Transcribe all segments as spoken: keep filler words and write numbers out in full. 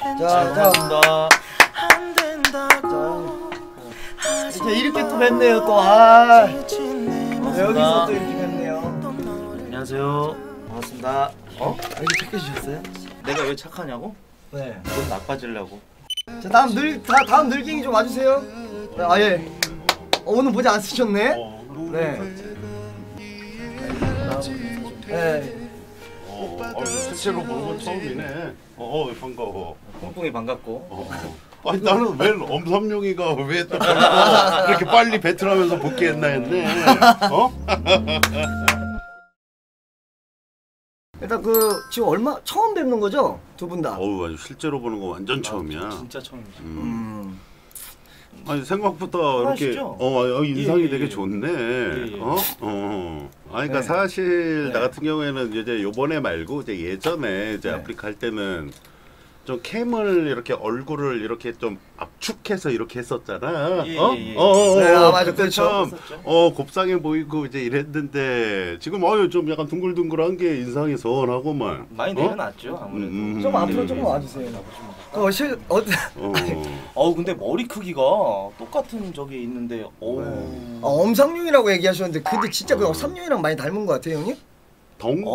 자, 고맙습니다. 자, 진짜 이렇게 또 뵙네요 또. 아, 여기서 또 이렇게 뵙네요. 안녕하세요. 반갑습니다. 어? 여기 착해 주셨어요? 내가 왜 착하냐고? 네. 넌 나빠지려고. 자, 다음 늘 다, 다음 늙갱이 좀 와주세요. 네, 아 예. 어, 오늘 모자 안 쓰셨네. 어, 네. 네. 어, 어, 실제로 보는 건 처음이네. 어, 어 반가워. 뽕뽕이 반갑고. 어. 아니 나는 왜 엄삼룡이가 왜 또 이렇게 빨리 배틀하면서 복귀했나 했네. 어? 일단 그 지금 얼마 처음 뵙는 거죠? 두 분 다. 어우 아주 실제로 보는 거 완전 처음이야. 진짜 처음이지. 음. 음. 아니 생각보다 이렇게 하시죠? 어 인상이 예, 예, 되게 예. 좋네. 예, 예. 어? 어. 아니 그러니까 네. 사실 네. 나 같은 경우에는 이제 요번에 말고 이제 예전에 이제 네. 아프리카 할 때는 좀 캠을 이렇게 얼굴을 이렇게 좀 압축해서 이렇게 했었잖아. 예, 어? 예, 예. 어, 어, 네, 어, 아, 맞아. 그때 그렇죠. 참 했었죠. 어, 곱상해 보이고 이제 이랬는데 지금 어유 좀 약간 둥글둥글한 게 인상이 서운하고만. 많이 어? 내려놨죠 아무래도. 음, 음. 좀 앞으로 음. 조금 와주세요. 그 실, 어, 어. 어우 근데 머리 크기가 똑같은 저기 있는데 어우. 어, 엄상룡이라고 얘기하셨는데 근데 진짜 그 엄삼룡이랑 많이 닮은 것 같아요, 형님? 덩치가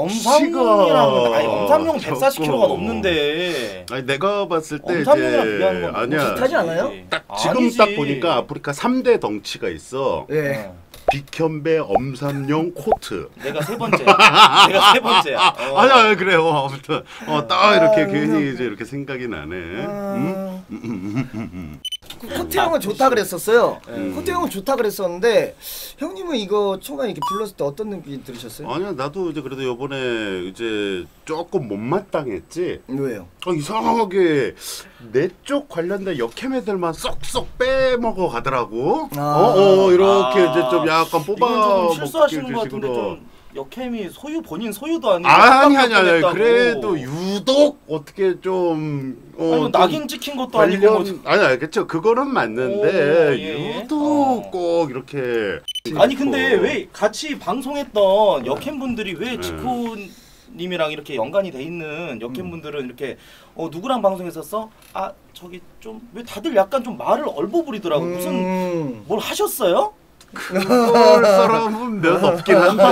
엄삼룡이랑 아니 엄삼룡 백사십 킬로그램가 적고. 넘는데 아니 내가 봤을 때 엄삼룡이랑 이제 비교하는 건 아니야. 비슷하지 않아요? 딱 지금 아니지. 딱 보니까 아프리카 삼 대 덩치가 있어. 예. 어. 빅현배, 엄삼룡, 코트. 내가 세 번째야. 내가 세 번째야. 어. 아니야 아니, 그래요. 아무튼 어딱 이렇게 아, 괜히 그냥- 이제 이렇게 생각이 나네. 아. 음? 음, 음, 음, 음, 그 코트 형은 좋다 그랬었어요. 음. 코트 형은 좋다 그랬었는데 형님은 이거 초반에 이렇게 불렀을 때 어떤 느낌 들으셨어요? 음. 아니야 나도 이제 그래도 요번에 이제 조금 못마땅했지. 왜요? 어, 이상하게 내 쪽 관련된 역캠 애들만 쏙쏙 빼먹어 가더라고. 아. 어, 어 이렇게 아. 이제 좀 약간 뽑아 이건 조금 실수하시는 먹기 것 같은데 식으로. 좀 역캠이 소유 본인 소유도 아니고 아니 아니 아니 깜빡깜빡했다고. 그래도 유독 어떻게 좀 어, 아니, 좀 낙인 찍힌 것도 관련 아니고 뭐. 아니 알겠죠 그거는 맞는데 오, 예, 예. 유독 어. 꼭 이렇게 아니 근데 있고. 왜 같이 방송했던 역캠분들이 왜 네. 지코님이랑 이렇게 연관이 돼 있는 역캠분들은 이렇게 어 누구랑 방송했었어? 아 저기 좀 왜 다들 약간 좀 말을 얼버무리더라고. 무슨 음. 뭘 하셨어요? 그럴 사람은 몇 없긴 한데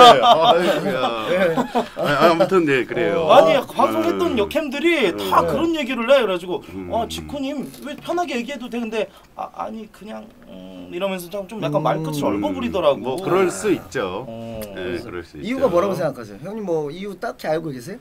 아이고야 예. 아, 아무튼 네 그래요. 아니 음. 방송했던 역캠들이 다 음. 그런 얘기를 해. 그래가지고 음. 아 지코님 왜 편하게 얘기해도 돼. 근데 아, 아니 그냥 음, 이러면서 좀, 좀 약간 말끝을 음. 얼버무리더라고. 뭐 그럴 수 있죠. 어. 네, 그럴 수 있죠. 이유가 뭐라고 생각하세요? 형님 뭐 이유 딱히 알고 계세요?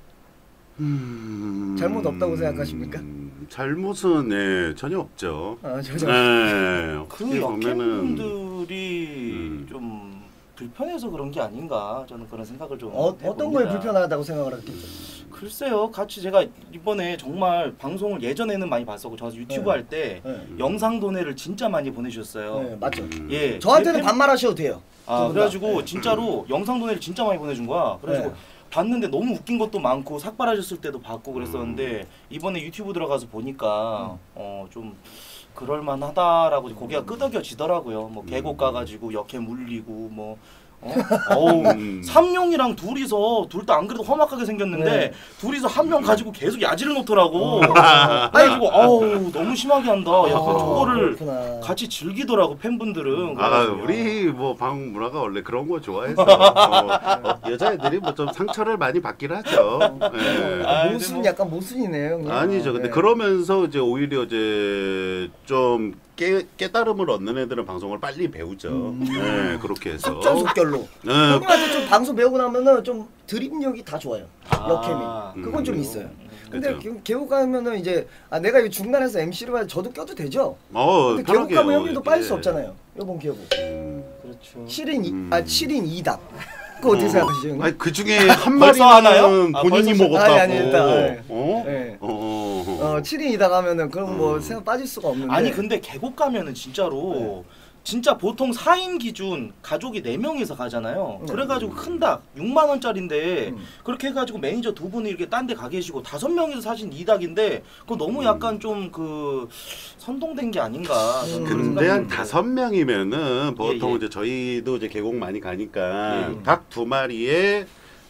음... 잘못 없다고 생각하십니까? 음, 잘못은 네, 전혀 없죠. 아, 저, 저. 네, 그 어떻게 보면은 역캠분들이 음. 좀 불편해서 그런 게 아닌가 저는 그런 생각을 좀 어, 해봅니다. 어떤 거에 불편하다고 생각을 했겠죠? 글쎄요 같이 제가 이번에 정말 방송을 예전에는 많이 봤었고 저 유튜브 네. 할 때 네. 영상 도내를 진짜 많이 보내주셨어요. 네, 맞죠. 음. 예, 저한테는 제 팬- 반말하셔도 돼요. 아 두 분 다. 그래가지고 네. 진짜로 영상 도내를 진짜 많이 보내준 거야. 그래가지고 네. 봤는데 너무 웃긴 것도 많고 삭발하셨을 때도 봤고 그랬었는데 이번에 유튜브 들어가서 보니까 음. 어 좀 그럴만하다라고 고개가 끄덕여지더라고요. 뭐 계곡 음. 가가지고 역해 물리고 뭐 어? 어우 음. 삼룡이랑 둘이서 둘 다 안 그래도 험악하게 생겼는데 네. 둘이서 한 명 가지고 계속 야지를 놓더라고. 아. 그래가지고 어우 너무 심하게 한다. 야 아, 저거를 그렇구나. 같이 즐기더라고 팬분들은. 아 그래가지고. 우리 뭐 방 문화가 원래 그런 거 좋아해서 어, 어, 여자애들이 뭐 좀 상처를 많이 받긴 하죠. 네. 아, 근데 모순 뭐- 약간 모순이네요. 형님. 아니죠. 근데 네. 그러면서 이제 오히려 이제 좀 깨, 깨달음을 얻는 애들은 방송을 빨리 배우죠. 음. 네, 그렇게 해서. 속전속결로. 네, 형님한테 좀 방송 배우고 나면은 좀 드립력이 다 좋아요. 아, 역캠이. 그건 좀 음. 있어요. 근데 그죠. 개- 계곡 가면은 이제 아 내가 이 중간에서 엠시를 해 저도 껴도 되죠. 어, 근데 계곡 편하게 가면 해요, 형님도 이게. 빠질 수 없잖아요. 요번 계곡. 음. 그렇죠. 칠 인 이, 음. 아 칠 인 이 답. 그거 어떻게 어. 생각하시죠, 형님? 아니 그 중에 한 벌써 마리는 하나요? 아, 본인이 벌써 먹었다고. 아니, 아니, 일단, 네. 어? 네. 어, 어, 어. 어, 칠 인 이 답 하면은 그럼 뭐 음. 생각 빠질 수가 없는데. 아니 근데 계곡 가면은 진짜로 진짜 보통 사 인 기준 가족이 네 명이서 가잖아요. 음. 그래가지고 큰 닭 육만 원짜리인데 음. 그렇게 해가지고 매니저 두 분이 이렇게 딴 데 가 계시고 다섯 명이서 사신 이 닭인데 그거 너무 약간 좀 그 선동된 게 아닌가. 저는 그런 근데 한 생각이 다섯 명이면은 보통 예, 예. 이제 저희도 이제 계곡 많이 가니까 예, 예. 닭 두 마리에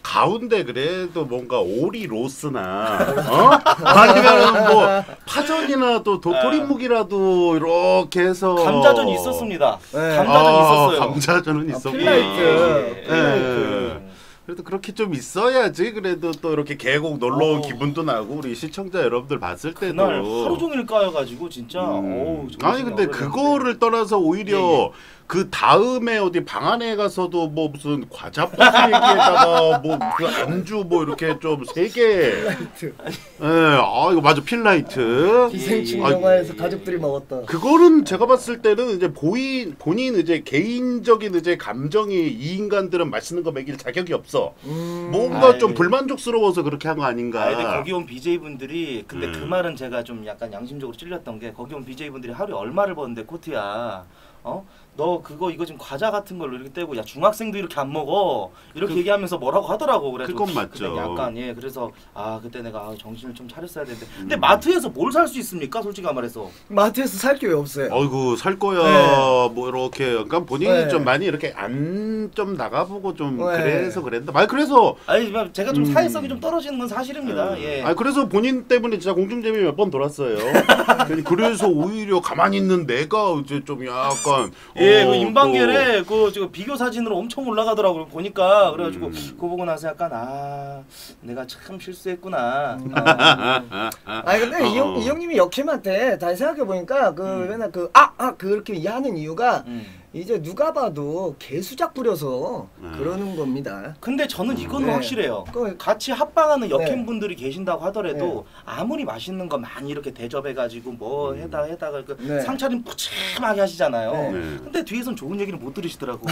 가운데 그래도 뭔가 오리 로스나 어? 아니면 뭐 파전이나 또 도토리묵이라도 이렇게 해서 감자전 있었습니다. 네. 감자전 아, 있었어요. 감자전은 아, 있었고. 필라이트. 예. 예. 그래도 그렇게 좀 있어야지. 그래도 또 이렇게 계곡 놀러 온 어. 기분도 나고 우리 시청자 여러분들 봤을 때도 그날 하루 종일 까여가지고 진짜. 음. 어우, 아니 근데 그거를 떠나서 오히려 예, 예. 그 다음에 어디 방 안에 가서도 뭐 무슨 과자 박스 얘기에다가 뭐 그 안주 뭐 이렇게 좀 세 개. 필라이트. 예, 아 이거 맞아 필라이트. 기생충 아, 영화에서 가족들이 먹었다. 그거는 제가 봤을 때는 이제 보인 본인 이제 개인적인 이제 감정이 이 인간들은 맛있는 거 먹일 자격이 없어. 음. 뭔가 아이. 좀 불만족스러워서 그렇게 한 거 아닌가. 아, 근데 거기 온 비제이분들이 근데 음. 그 말은 제가 좀 약간 양심적으로 찔렸던 게 거기 온 비제이분들이 하루에 얼마를 버는데 코트야. 어? 너 그거 이거 지금 과자 같은 걸로 이렇게 떼고 야 중학생도 이렇게 안 먹어 이렇게 그- 얘기하면서 뭐라고 하더라고. 그래서 그건 맞죠. 그때 약간 예 그래서 아 그때 내가 아, 정신을 좀 차렸어야 되는데 근데 음. 마트에서 뭘 살 수 있습니까 솔직히 말해서. 마트에서 살 게 왜 없어요? 어이구 살 거야 네. 뭐 이렇게 그러니까 본인이 네. 좀 많이 이렇게 안 좀 나가보고 좀 네. 그래서 그랬다. 말 그래서 아니 제가 좀 음. 사회성이 좀 떨어지는 건 사실입니다. 음. 예. 아니 그래서 본인 때문에 진짜 공중제비 몇 번 돌았어요. 그래서 오히려 가만히 있는 내가 이제 좀 약간 예, 어, 그 인방겔에 그 지금 비교 사진으로 엄청 올라가더라고요. 보니까 그래가지고 음. 그거 보고 나서 약간 아 내가 참 실수했구나. 음. 어. 아니 근데 어. 이, 형, 이 형님이 역캠한테 다시 생각해 보니까 그 음. 맨날 그 아 아 그렇게 하는 이유가 음. 이제 누가 봐도 개수작 부려서 음. 그러는 겁니다. 근데 저는 이거는 네. 확실해요. 그- 같이 합방하는 네. 여캠분들이 계신다고 하더라도 아무리 맛있는 거 많이 이렇게 대접해가지고 뭐 해다 해다가 그 네. 상차림 푸짐하게 하시잖아요. 네. 네. 근데 뒤에선 좋은 얘기를 못 들으시더라고.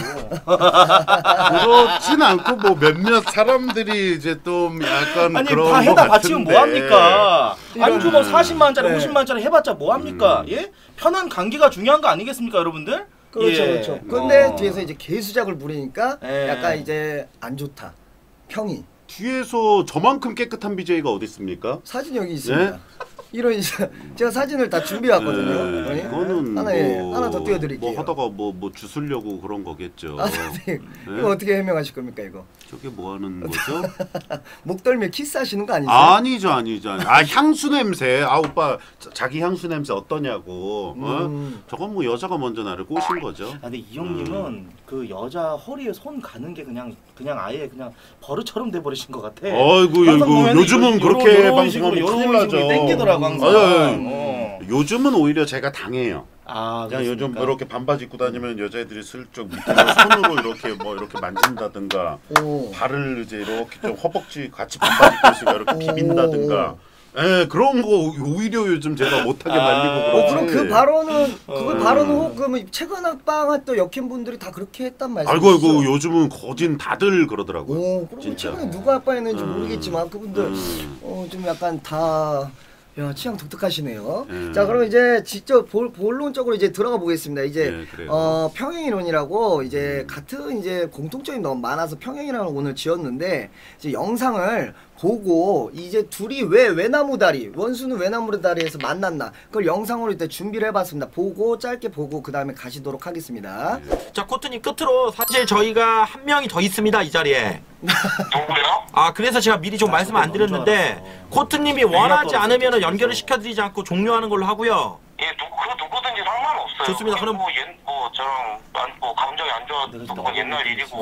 그렇진 않고 뭐 몇몇 사람들이 이제 좀 약간 아니 그런 다 거 해다 바치면 같은데. 뭐 합니까? 이런- 안주 뭐 사십만 원짜리 네. 오십만 원짜리 해봤자 뭐 합니까? 음. 예? 편한 관계가 중요한 거 아니겠습니까 여러분들? 그렇죠, 예. 그렇죠. 근데 어. 뒤에서 이제 개수작을 부리니까 예. 약간 이제 안 좋다. 평이. 뒤에서 저만큼 깨끗한 비제이가 어디 있습니까? 사진 여기 있습니다. 이런 이제 제가 사진을 다 준비해 왔거든요. 네, 이거는 하나 예, 뭐, 하나 더 띄워드릴게요. 뭐 하다가 뭐 뭐 주술려고 그런 거겠죠. 아, 선생님, 네? 이거 어떻게 해명하실 겁니까 이거? 저게 뭐 하는 거죠? 목덜미에 키스하시는 거 아니세요? 아니죠, 아니죠. 아 향수 냄새. 아 오빠 자, 자기 향수 냄새 어떠냐고. 어? 음. 저건 뭐 여자가 먼저 나를 꼬신 거죠. 아, 근데 이 형님은 음. 그 여자 허리에 손 가는 게 그냥 그냥 아예 그냥 버릇처럼 돼버리신 것 같아. 어이구 항상 이거 보면은 요즘은 요런- 그렇게 요런 방송하면 식으로, 큰일 요런 나죠. 식으로 땡기더라고 항상. 아유, 아유. 어. 요즘은 오히려 제가 당해요. 아, 그냥 요즘 그렇습니까? 이렇게 반바지 입고 다니면 여자애들이 슬쩍 밑에서 손으로 이렇게 뭐 이렇게 만진다든가 오. 발을 이제 이렇게 좀 허벅지 같이 반바지 입고 있으니까 이렇게 비빈다든가. 예, 그런 거 오히려 요즘 제가 못하게 아. 말리고 어, 그러지. 그럼 그 발언은 그걸 어. 발언은 혹 그러면 최근 합방한 또 역행 분들이 다 그렇게 했단 말이죠. 알고 알고 요즘은 거진 다들 그러더라고요. 오, 그리고 진짜. 최근에 누가 합방했는지 음. 모르겠지만 그분들 음. 어, 좀 약간 다. 야, 취향 독특하시네요. 음. 자, 그럼 이제 직접 볼, 본론적으로 이제 들어가 보겠습니다. 이제 네, 그래요. 어, 평행이론이라고 이제 같은 이제 공통점이 너무 많아서 평행이론을 오늘 지었는데 이제 영상을 보고 이제 둘이 왜 외나무다리 원수는 외나무다리에서 만났나 그걸 영상으로 일단 준비를 해봤습니다. 보고 짧게 보고 그 다음에 가시도록 하겠습니다. 자, 코트님 끝으로 사실 저희가 한 명이 더 있습니다, 이 자리에. 누구요? 아, 그래서 제가 미리 좀 말씀 안 드렸는데 코트님이 원하지 않으면 연결을 시켜드리지 않고 종료하는 걸로 하고요. 예, 누, 그 누구든지 상관없어요. 좋습니다. 그게 그럼- 뭐, 옛, 뭐 저랑 안, 뭐 감정이 안 좋았던 건 옛날 일이고.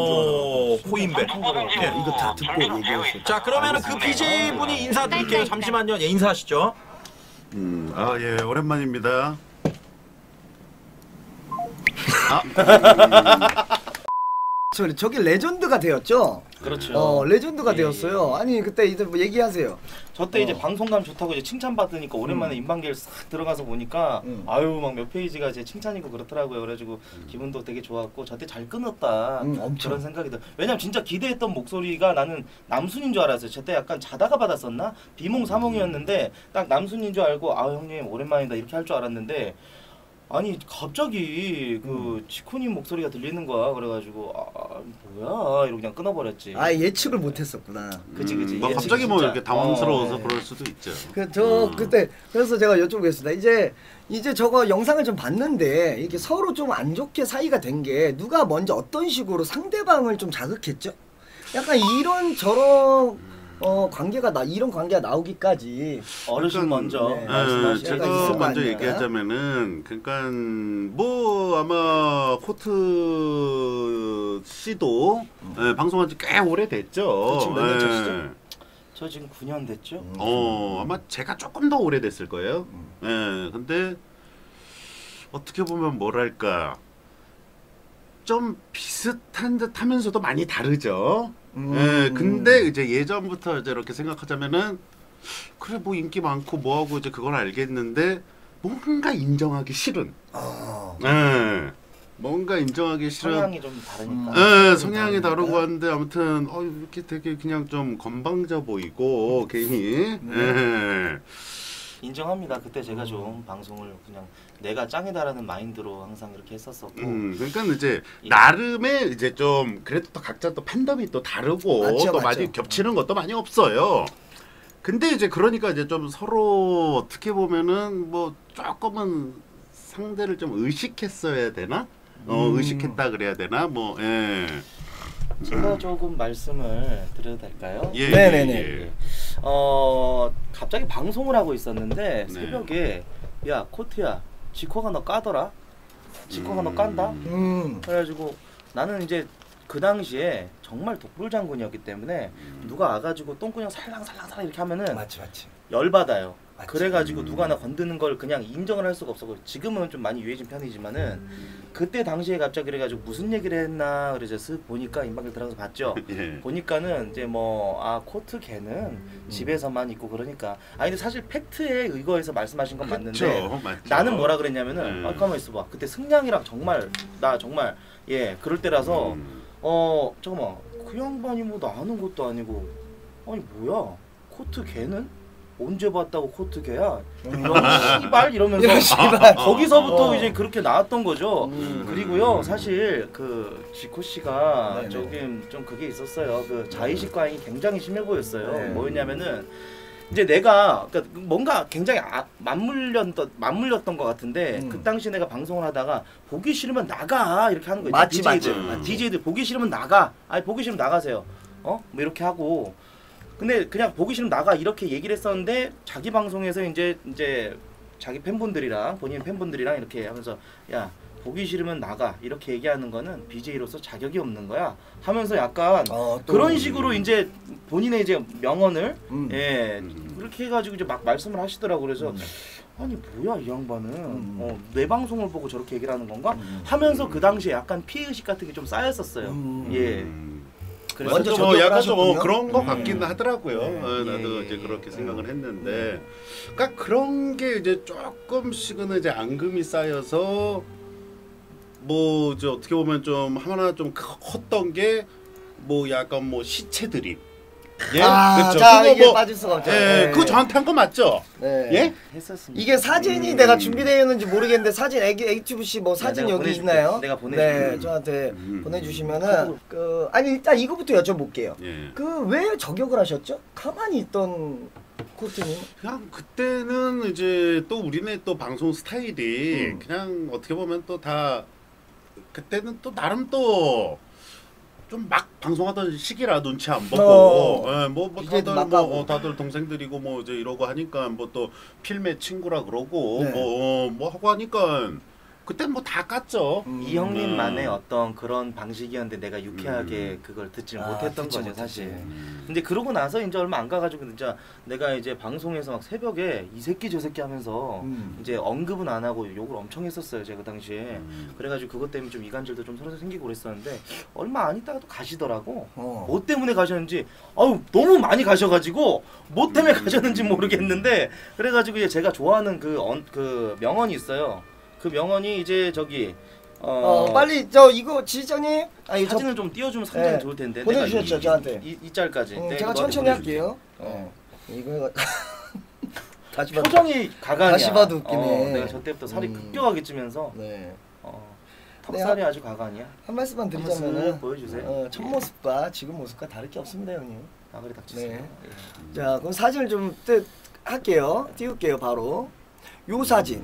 오, 코인배. 누구든지 예, 뭐 이거 다 듣고 준비가 되어 얘기했어요. 있어요. 자, 그러면은 그 비제이 분이 인사드릴게요. 잠시만요. 예, 인사하시죠. 음, 아, 예, 오랜만입니다. 아, 저, 저기 레전드가 되었죠? 그렇죠. 어, 레전드가 예, 되었어요. 아니 그때 이제 뭐 얘기하세요. 저 때 이제 어. 방송감 좋다고 이제 칭찬 받으니까 오랜만에 인방계를 싹 들어가서 보니까 음. 아유 막 몇 페이지가 이제 칭찬이고 그렇더라고요. 그래가지고 기분도 되게 좋았고 저 때 잘 끊었다 음, 엄청. 그런 생각이 들어. 왜냐면 진짜 기대했던 목소리가 나는 남순인 줄 알았어요. 저 때 약간 자다가 받았었나 비몽사몽이었는데 딱 남순인 줄 알고 아 형님 오랜만이다 이렇게 할 줄 알았는데. 아니 갑자기 그 치코님 목소리가 들리는 거야. 그래가지고 아 뭐야 이러고 그냥 끊어버렸지. 아 예측을 못했었구나. 그치 그치. 음, 뭐 예, 갑자기 뭐 진짜. 이렇게 당황스러워서 어, 예. 그럴 수도 있죠. 그 저 음. 그때 그래서 제가 여쭤보겠습니다. 이제 이제 저거 영상을 좀 봤는데 이렇게 서로 좀 안 좋게 사이가 된 게 누가 먼저 어떤 식으로 상대방을 좀 자극했죠? 약간 이런 저런 어 관계가 나 이런 관계가 나오기까지 어르신 약간, 먼저 네. 말씀하시. 약간 제가 있을 거 먼저 아닙니까? 얘기하자면은 그러니까 뭐 아마 코트 씨도 예, 방송한 지 꽤 오래됐죠. 지금 몇 년 차시죠? 저 지금 구 년 됐죠. 음. 어 아마 제가 조금 더 오래됐을 거예요. 예, 근데 어떻게 보면 뭐랄까 좀 비슷한 듯하면서도 많이 다르죠. 음. 예, 근데 이제 예전부터 이제 이렇게 생각하자면은 그래 뭐 인기 많고 뭐하고 이제 그건 알겠는데 뭔가 인정하기 싫은. 어. 예, 뭔가 인정하기 싫은. 성향이 좀 다르니까. 예, 성향이 다르고 하는데 아무튼 어 이렇게 되게 그냥 좀 건방져 보이고 괜히. 예. 인정합니다. 그때 제가 좀 방송을 그냥 내가 짱이다라는 마인드로 항상 이렇게 했었었고. 음, 그러니까 이제 예. 나름의 이제 좀 그래도 또 각자 또 팬덤이 또 다르고 맞죠, 또 맞죠. 많이 겹치는 것도 많이 없어요. 근데 이제 그러니까 이제 좀 서로 어떻게 보면은 뭐 조금은 상대를 좀 의식했어야 되나? 어, 음. 의식했다 그래야 되나? 뭐 예. 제가 조금 말씀을 드려도 될까요? 예, 네네네. 예, 예. 어 갑자기 방송을 하고 있었는데 네. 새벽에 야 코트야 지코가 너 까더라. 지코가 너 깐다. 음. 그래가지고 나는 이제 그 당시에 정말 독불 장군이었기 때문에 누가 와가지고 똥구녕 살랑살랑살랑 이렇게 하면은 맞지 맞지. 열받아요. 맞지. 그래가지고 음. 누가 나 건드는 걸 그냥 인정을 할 수가 없었고 지금은 좀 많이 유해진 편이지만은 그때 당시에 갑자기 그래가지고 무슨 얘기를 했나 그래서 쓱 보니까 인방길 들어가서 봤죠. 예. 보니까는 이제 뭐 아 코트 걔는 집에서만 있고 그러니까 아니 근데 사실 팩트에 의거해서 말씀하신 건 맞는데 그쵸, 맞죠. 나는 뭐라 그랬냐면은 네. 아 가만 있어봐 그때 승량이랑 정말 나 정말 예 그럴 때라서 음. 어 잠깐만 그 양반이 뭐 나 아는 것도 아니고 아니 뭐야 코트 걔는 언제 봤다고 코트 걔야 이런 씨발 이러면서 이런 씨발. 거기서부터 어. 이제 그렇게 나왔던 거죠. 음. 그리고요 사실 그 지코 씨가 네네. 조금 좀 그게 있었어요. 그 자의식 과잉이 굉장히 심해 보였어요. 네. 뭐였냐면은 이제 내가 그러니까 뭔가 굉장히 아, 맞물렸던 맞물렸던 것 같은데 음. 그 당시 내가 방송을 하다가 보기 싫으면 나가 이렇게 하는 거예요. 맞지, 디제이들. 맞지. 아, 디제이들 보기 싫으면 나가. 아니 보기 싫으면 나가세요. 어? 뭐 이렇게 하고. 근데 그냥 보기 싫으면 나가 이렇게 얘기를 했었는데 자기 방송에서 이제 이제 자기 팬분들이랑 본인 팬분들이랑 이렇게 하면서 야 보기 싫으면 나가 이렇게 얘기하는 거는 비제이로서 자격이 없는 거야 하면서 약간 어, 또. 그런 식으로 이제 본인의 이제 명언을 음. 예 음. 그렇게 해가지고 이제 막 말씀을 하시더라고 그래서 음. 아니 뭐야 이 양반은 음. 어, 내 방송을 보고 저렇게 얘기를 하는 건가 음. 하면서 그 당시에 약간 피해의식 같은 게 좀 쌓였었어요. 음. 예. 음. 그래서 먼저 뭐 저격을 약간 좀 어, 하셨군요. 그런 거 음. 같긴 하더라고요. 네. 어, 나도 예, 이제 예, 그렇게 예. 생각을 했는데, 그러니까 그런 게 이제 조금씩은 이제 앙금이 쌓여서 뭐 이제 어떻게 보면 좀 하나 좀 크- 컸던 게 뭐 약간 뭐 시체 드립. 예, 아, 그렇죠. 자, 그거 이게 뭐 빠질 수가 없죠. 예, 네. 그거 저한테 한 거 맞죠? 네. 예? 했었습니다. 이게 사진이 음. 내가 준비되어 있는지 모르겠는데 사진 애기 에이튜브 씨 뭐 사진 내가 여기 보내줄게. 있나요? 내가 보내줄게. 네, 저한테 음. 보내주시면은 그 아니 일단 이거부터 여쭤볼게요. 예. 그 왜 저격을 하셨죠? 가만히 있던 코트님. 그냥 그때는 이제 또 우리네 또 방송 스타일이 음. 그냥 어떻게 보면 또 다 그때는 또 나름 또 좀 막 방송하던 시기라 눈치 안 보고 어. 예, 뭐, 뭐 디제이도 다들 막 뭐 가고. 어, 다들 동생들이고 뭐 이제 이러고 하니까 뭐 또 필매 친구라 그러고 네. 뭐, 어, 뭐 하고 하니까 그때 뭐 다 깠죠. 음. 이 형님만의 음. 어떤 그런 방식이었는데 내가 유쾌하게 음. 그걸 듣지 아, 못했던 듣지 거죠 못했지. 사실. 음. 근데 그러고 나서 이제 얼마 안 가가지고 진짜 내가 이제 방송에서 막 새벽에 이 새끼 저 새끼 하면서 음. 이제 언급은 안 하고 욕을 엄청 했었어요 제가 그 당시에. 음. 그래가지고 그것 때문에 좀 이간질도 좀 서로 생기고 그랬었는데 얼마 안 있다가 또 가시더라고. 어. 뭐 때문에 가셨는지 아유 너무 많이 가셔가지고 뭐 때문에 가셨는지 모르겠는데 그래가지고 이제 제가 좋아하는 그, 언, 그 명언이 있어요. 그 명언이 이제 저기 어, 어, 빨리 저 이거 지지자님 아니 저 사진을 좀 띄워주면 상당히 네. 좋을 텐데 보내주셨죠, 내가 이, 저한테. 이, 이 짤까지 음, 내가 제가 너한테 천천히 보내줄게. 할게요. 어. 이거 다시 봐도 표정이 가관이야. 다시 봐도 웃기네. 어, 내가 저 때부터 살이 음. 급격하게 찌면서 네. 어, 턱살이 아주 가관이야. 한 말씀만 한번 드리자면은 쓱 보여주세요. 어, 첫 예. 모습과 지금 모습과 다를 게 없습니다, 형님. 나그리 닥치세요. 네. 예. 자, 그럼 사진을 좀 떼, 할게요. 띄울게요, 바로. 요 사진.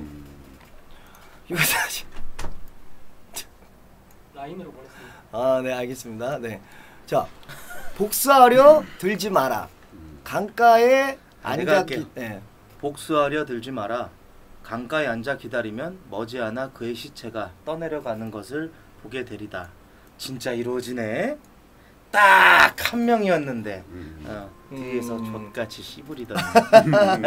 요 사진. 라인으로 보냈습니다. 아, 네, 알겠습니다. 네. 자, 복수하려 들지 마라. 강가에 아, 내가 앉아 할게. 기, 예. 복수하려 들지 마라. 강가에 앉아 기다리면 머지않아 그의 시체가 떠내려가는 것을 보게 되리다. 진짜 이루어지네. 딱 한 명이었는데 음. 어, 뒤에서 음. 족같이 씨부리던. 아니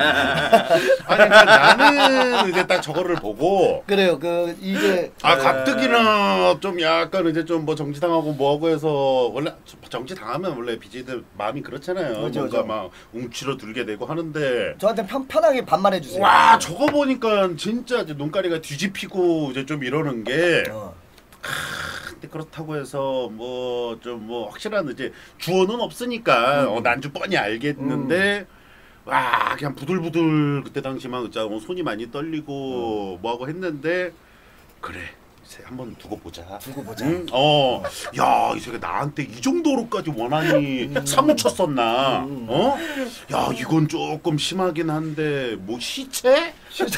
그러니까 나는 이제 딱 저거를 보고 그래요. 그 이제 아 가뜩이나 좀 약간 이제 좀 뭐 정지당하고 뭐하고 해서 원래 정지당하면 원래 비지들 마음이 그렇잖아요. 그죠, 뭔가 그죠. 막 웅치러 들게 되고 하는데 저한테 편, 편하게 반말해 주세요. 와 저거 보니까 진짜 이제 눈가리가 뒤집히고 이제 좀 이러는 게 어. 근데 그렇다고 해서 뭐 좀 뭐 확실한 이제 주어는 없으니까 음. 어, 난주 뻔히 알겠는데 와 그냥 부들부들 그때 당시만 진짜 어, 손이 많이 떨리고 뭐하고 했는데 그래 이제 한번 두고 보자. 두고 보자. 응? 어, 야, 이 새끼 나한테 이 정도로까지 원한이 사무쳤었나? 음. 어? 야, 이건 조금 심하긴 한데 뭐 시체?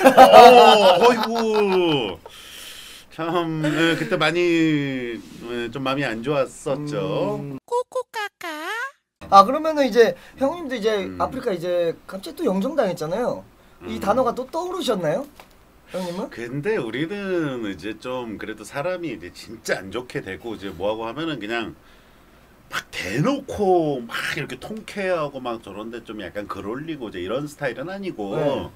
어, 어이구. 참 예, 그때 많이 예, 좀 마음이 안 좋았었죠. 음. 아 그러면은 이제 형님도 이제 음. 아프리카 이제 갑자기 또 영정당했잖아요. 이 음. 단어가 또 떠오르셨나요? 형님은? 근데 우리는 이제 좀 그래도 사람이 이제 진짜 안 좋게 되고 이제 뭐하고 하면은 그냥 막 대놓고 막 이렇게 통쾌하고 막 저런데 좀 약간 글 올리고 이제 이런 스타일은 아니고 네.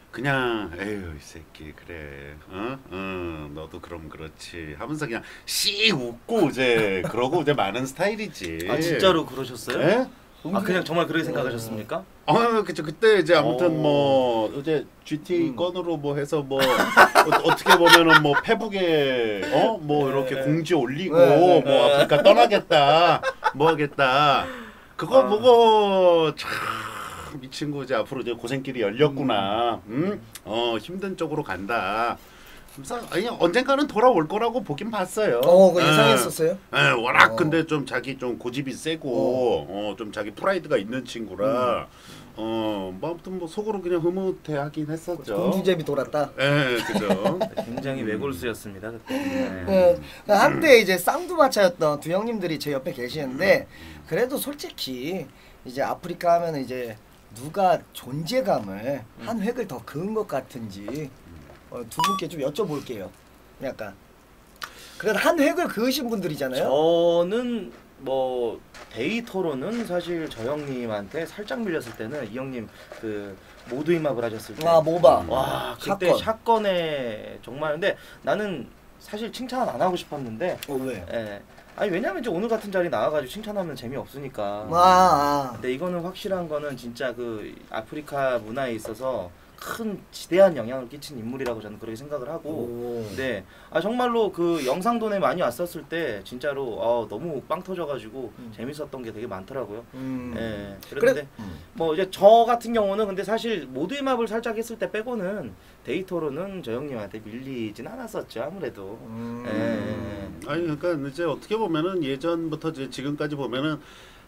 그냥 에휴 이 새끼 그래 어? 어 너도 그럼 그렇지 하면서 그냥 씩 웃고 이제 그러고 이제 많은 스타일이지. 아 진짜로 그러셨어요? 예? 아 그냥 정말 그렇게 생각하셨습니까? 아, 그쵸. 그때 이제 아무튼 오. 뭐 이제 지티 음. 건으로 뭐 해서 뭐 어, 어떻게 보면은 뭐 페북에 어 뭐 이렇게 네. 공지 올리고 네, 네. 뭐 아프리카 떠나겠다 뭐 하겠다 그거 아. 보고 참 이 친구 이제 앞으로 이제 고생길이 열렸구나. 음, 어 힘든 쪽으로 간다. 그래서 아니 언젠가는 돌아올 거라고 보긴 봤어요. 어, 그거 예. 예상했었어요? 예, 워낙 어. 근데 좀 자기 좀 고집이 세고 어, 좀 자기 프라이드가 있는 친구라 어, 뭐 아무튼 뭐 속으로 그냥 흐뭇해하긴 했었죠. 공주제비 돌았다. 예, 그죠. 굉장히 외골수였습니다 그때. 네. 그, 그 한때 이제 쌍두마차였던 두 형님들이 제 옆에 계시는데 그래도 솔직히 이제 아프리카 하면은 이제 누가 존재감을 한 획을 더 그은 것 같은지 어, 두 분께 좀 여쭤볼게요. 약간 그래도 한 획을 그으신 분들이잖아요. 저는 뭐 데이터로는 사실 저 형님한테 살짝 밀렸을 때는 이 형님 그 모두 임합을 하셨을 때 아 모바. 와 그때 사건. 사건에 정말 근데 나는 사실 칭찬 안 하고 싶었는데 어 왜? 예. 아니 왜냐면 이제 오늘 같은 자리 나와가지고 칭찬하면 재미없으니까. 아, 아. 근데 이거는 확실한 거는 진짜 그 아프리카 문화에 있어서 큰 지대한 영향을 끼친 인물이라고 저는 그렇게 생각을 하고. 오. 네, 아 정말로 그 영상돈에 많이 왔었을 때 진짜로 아, 너무 빵 터져가지고 음. 재밌었던 게 되게 많더라고요. 음. 예, 그래. 그런데 음. 뭐 이제 저 같은 경우는 근데 사실 모두의 맵을 살짝 했을 때 빼고는 데이터로는 저 형님한테 밀리진 않았었죠 아무래도. 음. 예. 아니 그러니까 이제 어떻게 보면은 예전부터 이제 지금까지 보면은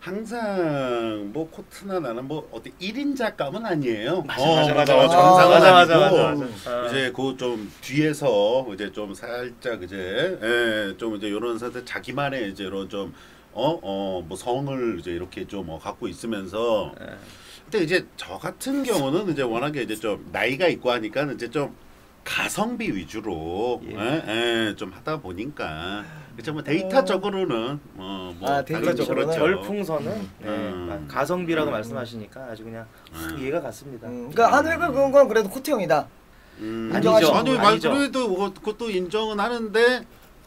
항상 뭐 코트나 나는 뭐 어디 일인작감은 아니에요. 맞아, 어, 맞아, 맞아, 뭐 맞아. 정상은 맞아, 맞아, 아니고 맞아, 맞아. 이제 그 좀 뒤에서 이제 좀 살짝 이제 예, 좀 이제 이런 사태 자기만의 이제 이런 좀 어 어 뭐 성을 이제 이렇게 좀 어, 갖고 있으면서 예. 근데 이제 저 같은 경우는 이제 워낙에 이제 좀 나이가 있고 하니까 이제 좀 가성비 위주로 예. 예, 예, 좀 하다 보니까 그렇죠 뭐 데이터적으로는 어뭐 아, 데이터적으로는? 별풍선은 네, 음. 가성비라고 음. 말씀하시니까 아주 그냥 음. 이해가 갔습니다. 음. 그러니까 한 획을 그은 건 그래도 코트 형이다. 음, 인정하시는 아니 분 말 아니죠. 그래도 그거- 그것도 인정은 하는데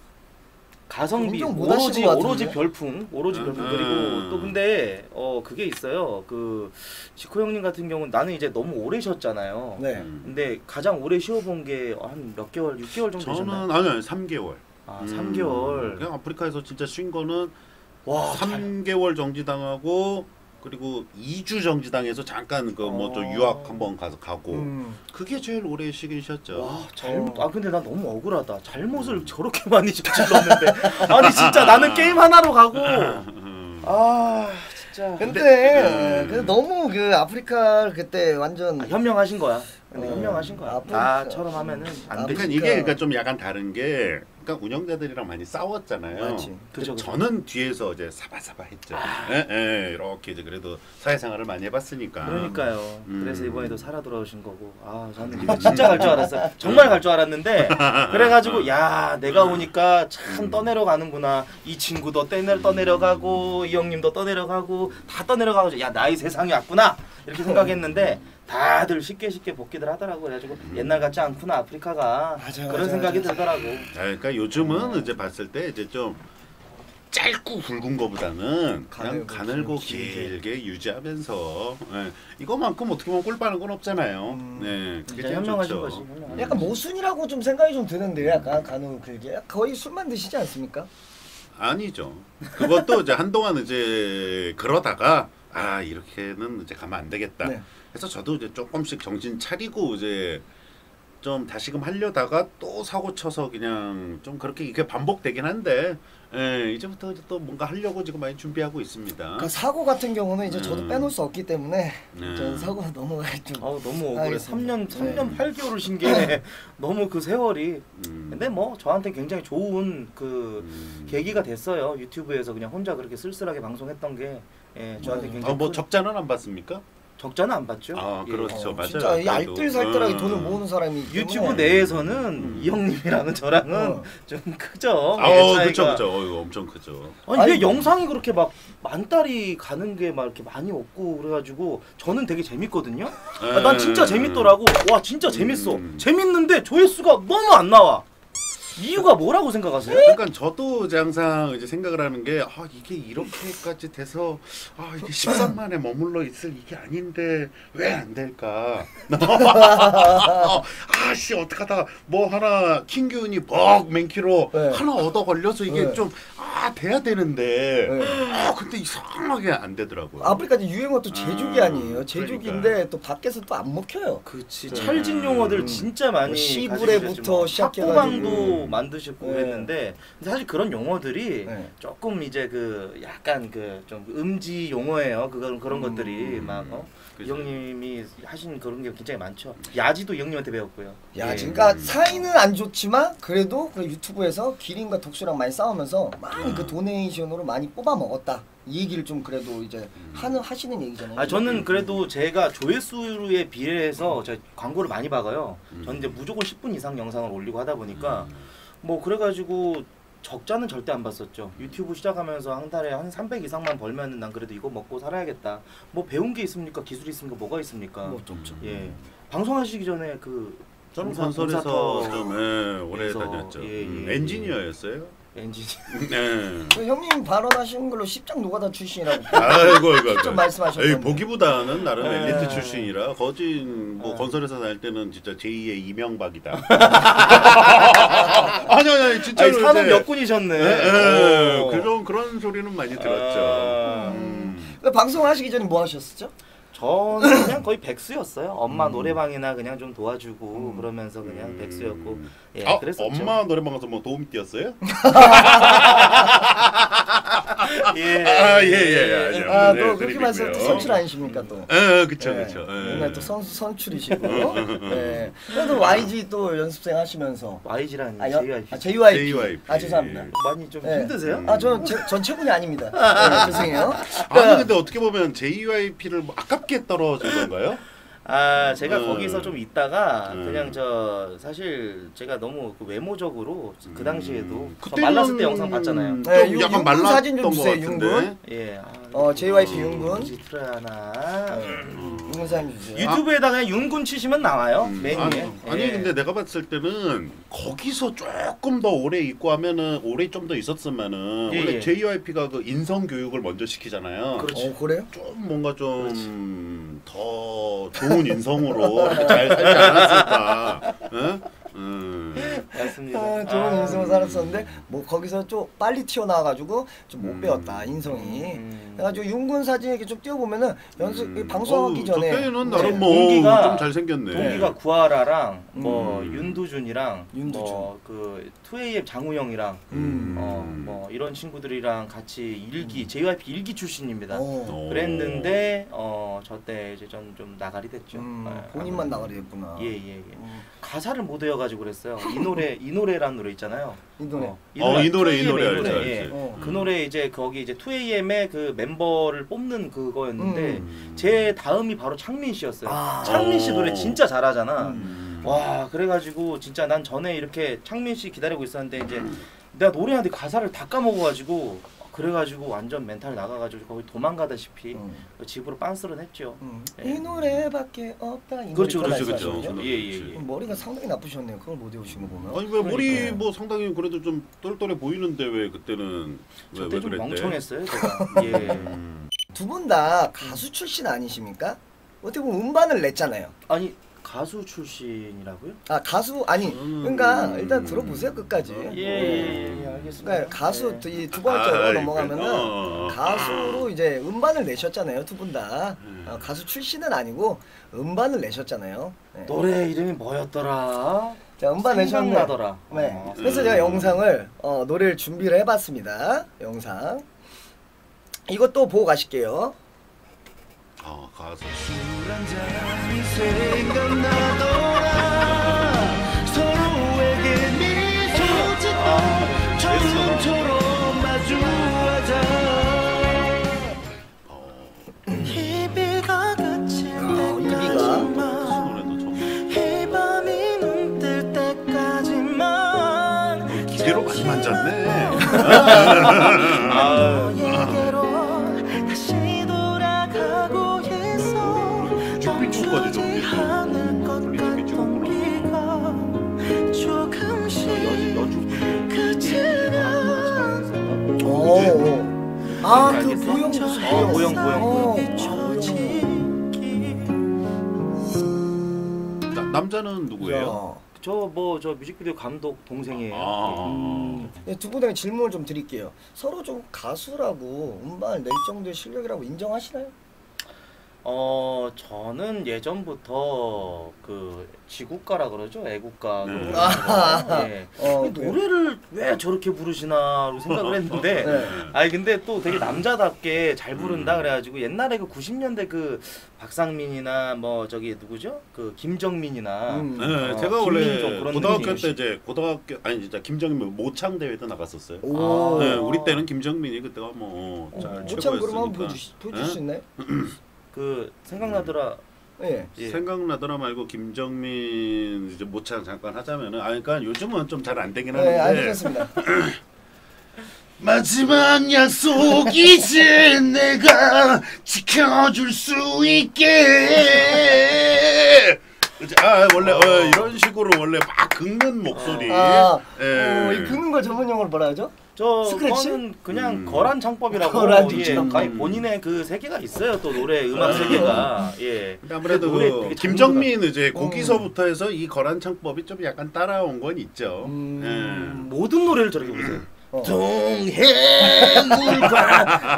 가성비 인정 못 하신 오로지 것 같은데? 오로지 별풍 오로지 음, 별풍 음. 그리고 또 근데 어 그게 있어요. 그 지코 형님 같은 경우는 나는 이제 너무 오래 쉬었잖아요. 네. 음. 근데 가장 오래 쉬어본 게 한 몇 개월, 육 개월 정도 되셨나요? 저는 아니 아니 삼 개월. 아, 음, 삼 개월. 그냥 아프리카에서 진짜 쉰 거는 와, 삼 개월 정지당하고 그리고 이 주 정지당해서 잠깐 그 뭐 좀 어. 유학 한번 가서 가고 음. 그게 제일 오래 쉬긴 쉬었죠. 와, 잘못. 어. 아 근데 난 너무 억울하다. 잘못을 저렇게 많이 저질렀는데. 아니 진짜 나는 게임 하나로 가고. 음. 아 진짜. 근데 음. 근데 너무 그 아프리카 그때 완전 아, 현명하신 거야. 근데 어, 현명하신 거야. 아프리카- 나처럼 하면은 안 되지. 그러니까 이게 그러니까 좀 약간 다른 게 그러니까 운영자들이랑 많이 싸웠잖아요. 맞지. 그죠, 그죠. 저는 뒤에서 이제 사바사바했죠. 아. 예, 예, 이렇게 이제 그래도 사회생활을 많이 해봤으니까. 그러니까요. 음. 그래서 이번에도 살아 돌아오신 거고. 아 저는 이거 진짜 갈 줄 알았어요. 정말 갈 줄 알았는데 그래가지고 야 내가 오니까 참 떠내려가는구나. 이 친구도 떠내 떠내려가고 이 형님도 떠내려가고 다 떠내려가고 야 나이 세상이 왔구나 이렇게 생각했는데 다들 쉽게 쉽게 복귀들 하더라고. 그래가지고 옛날 같지 않구나 아프리카가 맞아, 그런 맞아, 생각이 맞아. 들더라고. 아, 그러니까 요즘은 이제 봤을 때 이제 좀 짧고 굵은 거보다는 그냥 가늘고 가늘고 길게. 길게 유지하면서 예, 이거만큼 어떻게 보면 꼴 빠는 건 없잖아요. 음. 네, 그게 진짜 제일 현명하신 좋죠. 거지. 현명하신 약간 모순이라고 좀 생각이 좀 드는데요. 약간 가누 길게 거의 술만 드시지 않습니까? 아니죠. 그것도 이제 한동안 이제 그러다가 아 이렇게는 이제 가면 안 되겠다. 네. 그래서 저도 이제 조금씩 정신 차리고 이제 좀 다시금 하려다가 또 사고 쳐서 그냥 좀 그렇게 이게 반복되긴 한데 예, 이제부터 이제 또 뭔가 하려고 지금 많이 준비하고 있습니다. 그러니까 사고 같은 경우는 이제 저도 음. 빼놓을 수 없기 때문에 네. 저는 사고 넘어갈 좀. 아우 너무 억울해. 알겠습니다. 삼 년 삼 년 네. 팔 개월을 쉰 게 너무 그 세월이. 음. 근데 뭐 저한테 굉장히 좋은 그 음. 계기가 됐어요. 유튜브에서 그냥 혼자 그렇게 쓸쓸하게 방송했던 게 예, 저한테 음. 굉장히 아, 뭐 큰- 적자는 안 받습니까? 적자는 안 받죠. 아, 예. 그렇죠. 어, 맞아요. 진짜 이 그래도. 알뜰살뜰하게 음. 돈을 모으는 사람이 유튜브 내에서는 이 형님이랑은 저랑은 어. 좀 크죠. 아, 예, 어, 차이가. 그렇죠, 그렇죠. 어, 이거 엄청 크죠. 아니 왜 아니, 영상이 그렇게 막 만 달이 가는 게 막 이렇게 많이 없고 그래가지고 저는 되게 재밌거든요. 아, 난 진짜 재밌더라고. 와 진짜 재밌어. 음. 재밌는데 조회수가 너무 안 나와. 이유가 뭐라고 생각하세요? 그러니까 저도 이제 항상 이제 생각을 하는 게 아, 이게 이렇게까지 돼서 아, 이게 십삼만에 머물러 있을 이게 아닌데 왜 안 될까? 아씨 어떡하다가 뭐 하나 킹균이 벅 맨키로 네. 하나 얻어 걸려서 이게 네. 좀 아 돼야 되는데 네. 아 근데 이상하게 안 되더라고요. 아프리카 유행어 또 제조기 아, 아니에요. 제조기인데 그러니까. 또 밖에서 또 안 먹혀요. 그치 네. 찰진 용어들 음. 진짜 많이 뭐 가지고 시부레부터 계시죠. 뭐 시작해가지고. 학고방도 만드셨고 네. 그랬는데 사실 그런 용어들이 네. 조금 이제 그 약간 그 좀 음지 용어예요. 그런 그런 음. 것들이 막 어? 이 그죠. 형님이 하신 그런 게 굉장히 많죠. 야지도 이 형님한테 배웠고요. 야, 예. 그러니까 사이는 안 좋지만 그래도 그 유튜브에서 기린과 독수랑 많이 싸우면서 많이 그 도네이션으로 많이 뽑아 먹었다. 이 얘기를 좀 그래도 이제 하는 하시는 얘기잖아요. 아 저는 그래도 제가 조회수에 비례해서 제가 광고를 많이 박아요. 음. 저는 이제 무조건 십 분 이상 영상을 올리고 하다 보니까 뭐 그래가지고 적자는 절대 안 봤었죠. 유튜브 시작하면서 한 달에 한 삼백 이상만 벌면은 난 그래도 이거 먹고 살아야겠다. 뭐 배운 게 있습니까? 기술이 있습니까? 뭐가 있습니까? 뭐좀 없죠. 예. 방송하시기 전에 그 저는 공사- 건설에서 공사터 좀 예, 오래 에서, 다녔죠. 예, 음, 예, 엔지니어였어요. 엔진 네. 그 형님 발언하시는 걸로 십장 노가다 출신이라고 아이고 이거 직접 말씀하셨던데. 에이, 보기보다는 나름 네. 엘리트 출신이라 거진 뭐 네. 건설에서 살 때는 진짜 제이의 이명박이다. 아니 아니 아니 진짜로 아니 산업 이제- 여군이셨네. 예, 예, 오. 그런 그런 소리는 많이 들었죠. 아. 음. 그 방송하시기 전에 뭐 하셨었죠? 저는 그냥 거의 백수였어요. 엄마 음. 노래방이나 그냥 좀 도와주고 그러면서 그냥 음. 백수였고 예 아, 그랬었죠. 엄마 노래방 가서 뭐 도움 뛰었어요? 예. 아, 예, 예, 예. 아, 네, 또 그렇게 드리고요. 말씀하면 또 선출 아니십니까 또? 예, 그렇죠, 예, 그렇죠. 예. 맨날 또 선, 선출이시고 예. 그래도 와이지 또 연습생 하시면서 와이지라니 아, 연- 제이와이피. 아 제이와이피. 제이와이피. 아 죄송합니다. 많이 좀 예. 힘드세요? 음. 아 저는 제, 전 체군이 아닙니다. 네, 죄송해요. 아니 근데 어떻게 보면 제이와이피를 뭐 아깝게 떨어진 건가요? 아 제가 음. 거기서 좀 있다가 음. 그냥 저 사실 제가 너무 그 외모적으로 그 당시에도 음. 저 말랐을 때 영상 봤잖아요. 좀 네, 유- 약간 윤군 말랐던 사진 좀 것 주세요, 같은데. 윤군. 예. 아, 어, 제이와이피 어, 윤군. 지 틀어 하나. 이런 사람 주세요. 유튜브에다가 그냥 윤군 치시면 나와요 음, 메뉴에. 아니, 아니 예. 근데 내가 봤을 때는 거기서 조금 더 오래 있고 하면은 오래 좀 더 있었으면은 예, 원래 예. 제이와이피가 그 인성 교육을 먼저 시키잖아요. 그렇지. 어 그래요? 좀 뭔가 좀 더 좋은 인성으로 이렇게 잘 살지 않았을까? 응? 음. 맞습니다. 아, 좋은 아, 인성을 살았었는데 뭐 거기서 좀 빨리 튀어나와가지고 좀 못 음. 배웠다 인성이. 음. 그래가지고 윤군 사진 이렇게 쭉 띄워보면은 연습 음. 방송하기 어우, 전에 저 때는 네. 나름 뭐 동기가- 좀 잘생겼네. 동기가 구하라랑 뭐 음. 윤두준이랑 윤두준. 뭐그 투에이엠 장우영이랑 음. 어 뭐 이런 친구들이랑 같이 일기 제이와이피 일기 출신입니다. 어. 어. 그랬는데 어 저 때 이제 좀 좀 나가리 됐죠. 음, 예. 본인만 나가려 했구나. 예예 예. 음. 가사를 못 외워가지고 그랬어요. 이 노래 이 노래라는 노래 있잖아요. 이 노래. 어, 어, 이 노래, 이 투에이엠의 노래 알죠, 예. 알지. 어. 그 노래 이제 거기 이제 투에이엠의 그 멤버를 뽑는 그거였는데 음. 제 다음이 바로 창민 씨였어요. 아. 창민 씨 노래 어. 진짜 잘하잖아. 음. 와 그래가지고 진짜 난 전에 이렇게 창민 씨 기다리고 있었는데 이제 내가 노래하는데 가사를 다 까먹어가지고 그래가지고 완전 멘탈 나가가지고 거의 도망가다시피 음. 집으로 빤스런 했죠. 음. 예. 이 노래밖에 없다. 이 그렇죠, 노래 그렇죠, 말씀하시거든요? 그렇죠. 예예 예. 그럼 머리가 상당히 나쁘셨네요. 그걸 못 외우신 거 보면. 아니 왜 머리 그러니까요. 뭐 상당히 그래도 좀 똘똘해 보이는데 왜 그때는 왜, 저때 왜 좀 그랬대? 멍청했어요 제가. 예. 음. 두 분 다 가수 출신 아니십니까? 어떻게 보면 음반을 냈잖아요. 아니 가수 출신이라고요? 아 가수 아니 음. 그러니까 일단 들어보세요 끝까지. 예예예 예, 알겠습니다. 그러니까 가수 예. 이 두 번째로 아, 넘어가면은 어, 어, 어. 가수로 이제 음반을 내셨잖아요 두 분 다. 음. 어, 가수 출신은 아니고 음반을 내셨잖아요. 네. 노래 이름이 뭐였더라? 자 음반 내셨는데. 생각나더라. 네. 어. 그래서 제가 영상을 어, 노래를 준비를 해봤습니다. 영상. 이것도 보고 가실게요. 아 가수. 아, 이비가. 노래도 정. 기계로 많이 만졌네. 뮤직비디오까지 좀 우리 집에 찍었구나. 오. 아, 그 보영 무슨 어, 보영, 보영, 어, 보영. 아, 나, 남자는 누구예요? 저 뭐 저 뮤직비디오 감독 동생이에요. 아. 음. 네, 두 분에게 질문을 좀 드릴게요. 서로 좀 가수라고 음반을 낼 정도의 실력이라고 인정하시나요? 어 저는 예전부터 그 지국가라 그러죠 애국가 네. 그 아하하. 예. 어, 이 노래를 왜 저렇게 부르시나로 생각을 했는데 네. 아니 근데 또 되게 남자답게 잘 부른다 그래가지고 옛날에 그 구십 년대 그 박상민이나 뭐 저기 누구죠 그 김정민이나 음. 네, 어, 제가 김민종 원래 그런 고등학교 느낌이 때 이제 고등학교 아니 진짜 김정민 모창 대회도 나갔었어요. 오. 네, 우리 때는 김정민이 그때가 뭐 어, 잘 모창 그럼 한번 최고였으니까. 보여주시, 보여줄 수 네? 있나요? 그 생각나더라. 예. 예. 생각나더라 말고 김정민 이제 모창 잠깐 하자면은 아 그러니까 요즘은 좀 잘 안 되긴 네, 하는데 알겠습니다. 마지막 약속이지 내가 지켜줄 수 있게 아 원래 어, 이런 식으로 원래 막 긁는 목소리 아, 예. 어, 이 긁는 걸 전문 용어로 뭐라 하죠? 저 스크래치? 거는 그냥 음. 거란 창법이라고 거란 예, 창법. 아니, 본인의 그 세계가 있어요 또 노래 음악 세계가 예 근데 아무래도 노래 그 되게 잘 김정민 이제 거기서부터 해서 이 거란 창법이 좀 약간 따라온 건 있죠. 음. 모든 노래를 저렇게 부르세요. 어. 동해물과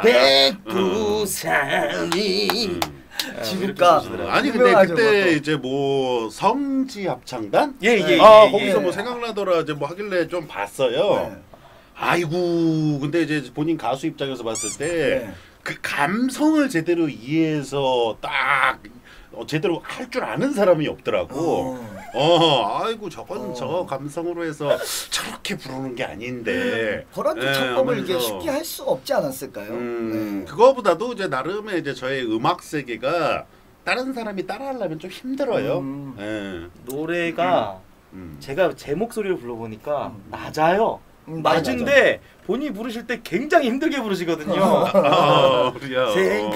백두산이 지국가. 예. 아니 근데 유명하죠, 그때 그것도. 이제 뭐 성지 합창단? 예예 아 예, 거기서 예. 뭐 생각나더라 이제 뭐 하길래 좀 봤어요. 네. 아이고 근데 이제 본인 가수 입장에서 봤을 때 네. 그 감성을 제대로 이해해서 딱 어, 제대로 할 줄 아는 사람이 없더라고. 어. 어, 아이고 저건 어. 저 감성으로 해서 저렇게 부르는 게 아닌데. 거란 예, 창법을 이게 하면서. 쉽게 할 수 없지 않았을까요? 음, 네. 그거보다도 이제 나름의 이제 저의 음악 세계가 다른 사람이 따라하려면 좀 힘들어요. 음. 예. 노래가 음. 제가 제 목소리를 불러보니까 낮아요. 음, 맞아, 낮은데 본인이 부르실 때 굉장히 힘들게 부르시거든요. 아, 그래요.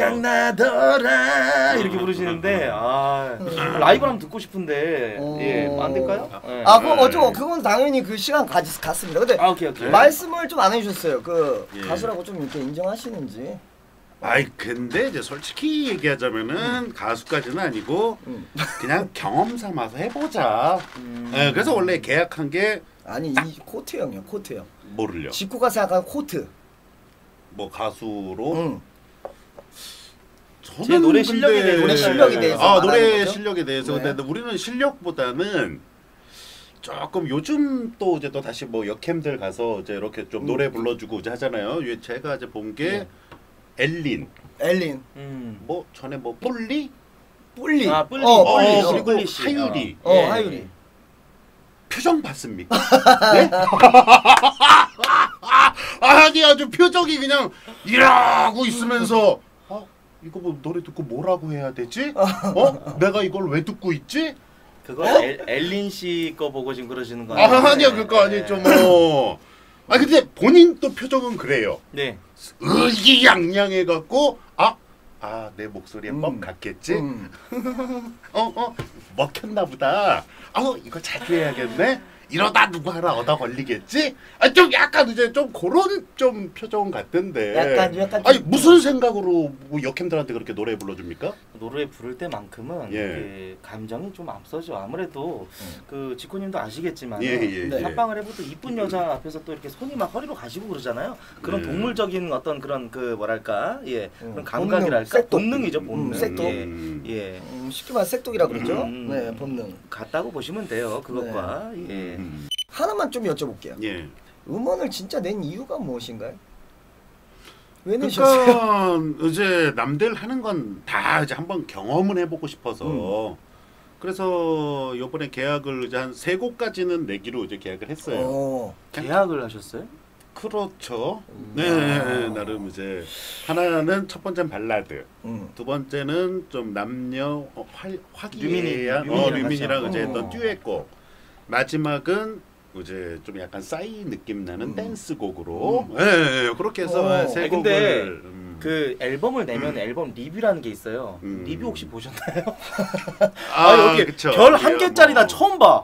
생각나더라 이렇게 부르시는데 아 라이브 한번 듣고 싶은데 어. 예, 안 될까요? 예. 아, 그거 어쩌고 그건 당연히 그 시간 가, 갔습니다. 근데 아, 오케이 오케이. 말씀을 좀 안 해주셨어요. 그 예. 가수라고 좀 이렇게 인정하시는지. 아이 근데 이제 솔직히 얘기하자면은 가수까지는 아니고 음. 그냥 경험 삼아서 해보자. 음. 예, 그래서 원래 계약한 게 아니 이 코트 형이요, 코트 형. 뭐를요? 직구가 생각한 코트. 뭐 가수로 응. 저는 제 노래 근데- 실력에 대해서 노래 실력에 대해서 아 말하는 노래 거죠? 실력에 대해서 네. 근데 우리는 실력보다는 조금 요즘 또 이제 또 다시 뭐 역캠들 가서 이제 이렇게 좀 음. 노래 불러주고 이제 하잖아요. 예, 제가 이제 본 게 네. 엘린 엘린. 음. 뭐 전에 뭐 뿔리 뿔리. 아, 뿔리. 어, 어, 뿔리. 어, 그리고 뿔리 씨. 하유리 어, 예. 하유리. 표정 봤습니까? 네? 아니 아주 표정이 그냥 이러고 있으면서 어? 이거 뭐 노래 듣고 뭐라고 해야 되지? 어? 내가 이걸 왜 듣고 있지? 그거 엘, 엘린 씨 거 보고 지금 그러시는 거 아, 아니에요? 아니요 그거 아니죠 뭐. 아 근데 본인 또 표정은 그래요. 네. 의기양양해갖고 아, 아 내 목소리에 음. 뻑 같겠지? 음. 어, 어, 먹혔나 보다. 어, 이거 자주 해야겠네. 이러다 누구 하나 얻어 걸리겠지? 아, 좀 약간 이제 좀 그런 좀 표정 같던데. 약간 약간 아니 좀- 무슨 생각으로 뭐 역캠들한테 그렇게 노래 불러줍니까? 노래 부를 때만큼은 예. 이게 감정이 좀 앞서죠. 아무래도 그 지코님도 아시겠지만 예, 예, 네. 예. 합방을 해도 이쁜 여자 앞에서 또 이렇게 손이 막 허리로 가시고 그러잖아요. 그런 네. 동물적인 어떤 그런 그 뭐랄까 예 음, 그런 감각이랄까 본능, 색독. 본능이죠 본능. 음, 색독. 예. 음. 예. 음, 쉽게 말해 색독이라 그러죠. 음. 네, 본능. 같다고 보시면 돼요. 그것과 예. 음. 하나만 좀 여쭤볼게요. 예. 음원을 진짜 낸 이유가 무엇인가요? 왜 내셨어요? 그러니까 이제 남들 하는 건 다 이제 한번 경험을 해보고 싶어서 음. 그래서 이번에 계약을 이제 한 세 곡까지는 내기로 이제 계약을 했어요. 어. 계약을 하셨어요? 그렇죠. 음. 네, 네, 나름 이제 하나는 첫 번째는 발라드, 음. 두 번째는 좀 남녀 어, 화, 류민이, 화기애애한 어, 류민이랑 류민이랑 같이 이제 한 거. 했던 듀엣곡, 마지막은 이제 좀 약간 싸이 느낌 나는 음. 댄스곡으로 예, 예, 예, 그렇게 해서 어. 세 아니, 곡을 근데 음. 그 앨범을 내면 앨범 리뷰라는 게 있어요. 음. 리뷰 혹시 보셨나요? 아, 아, 여기 그쵸. 별 한 예, 개짜리 뭐. 난 처음 봐.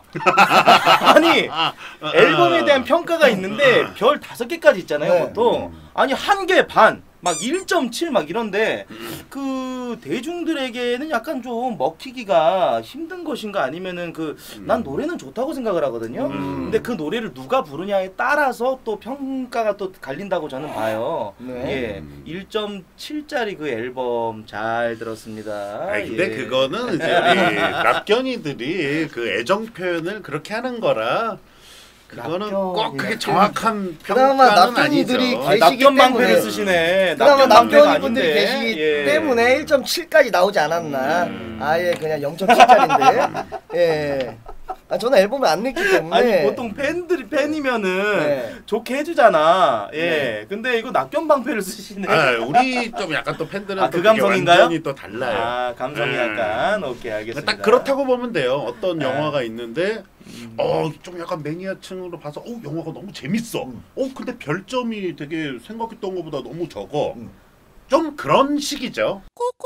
아니 아, 아, 앨범에 아. 대한 평가가 있는데 별 다섯 개까지 있잖아요. 네. 보통 음. 아니 한 개 반. 막 일 점 칠 막 이런데 그 대중들에게는 약간 좀 먹히기가 힘든 것인가 아니면은 그 난 노래는 좋다고 생각을 하거든요. 음. 근데 그 노래를 누가 부르냐에 따라서 또 평가가 또 갈린다고 저는 봐요. 네. 예. 일 점 칠짜리 그 앨범 잘 들었습니다. 아 근데 예. 그거는 이제 우리 납견이들이 그 애정 표현을 그렇게 하는 거라 그거는 납견, 꼭 그게 납견. 정확한 그나마 평가는 납견이들이 아니죠. 아, 계시기 납견 방패를 때문에. 쓰시네. 그나마 납견 방패가 남편분들이 아닌데. 계시기 예. 때문에 일 점 칠까지 나오지 않았나. 음. 아예 그냥 영 점 칠짜리인데. 예. 아 저는 앨범을 안 냈기 때문에. 아니 보통 팬들이 팬이면은 네. 좋게 해주잖아. 예. 네. 근데 이거 납견 방패를 쓰시네. 아, 우리 좀 약간 또 팬들은 아, 또 그 그게 감성인가요? 완전히 또 달라요. 아 감성이 네. 약간 오케이 알겠습니다. 딱 그렇다고 보면 돼요. 어떤 네. 영화가 있는데 음. 어 좀 약간 매니아층으로 봐서 어 영화가 너무 재밌어. 음. 어 근데 별점이 되게 생각했던 것보다 너무 적어. 음. 좀 그런 식이죠.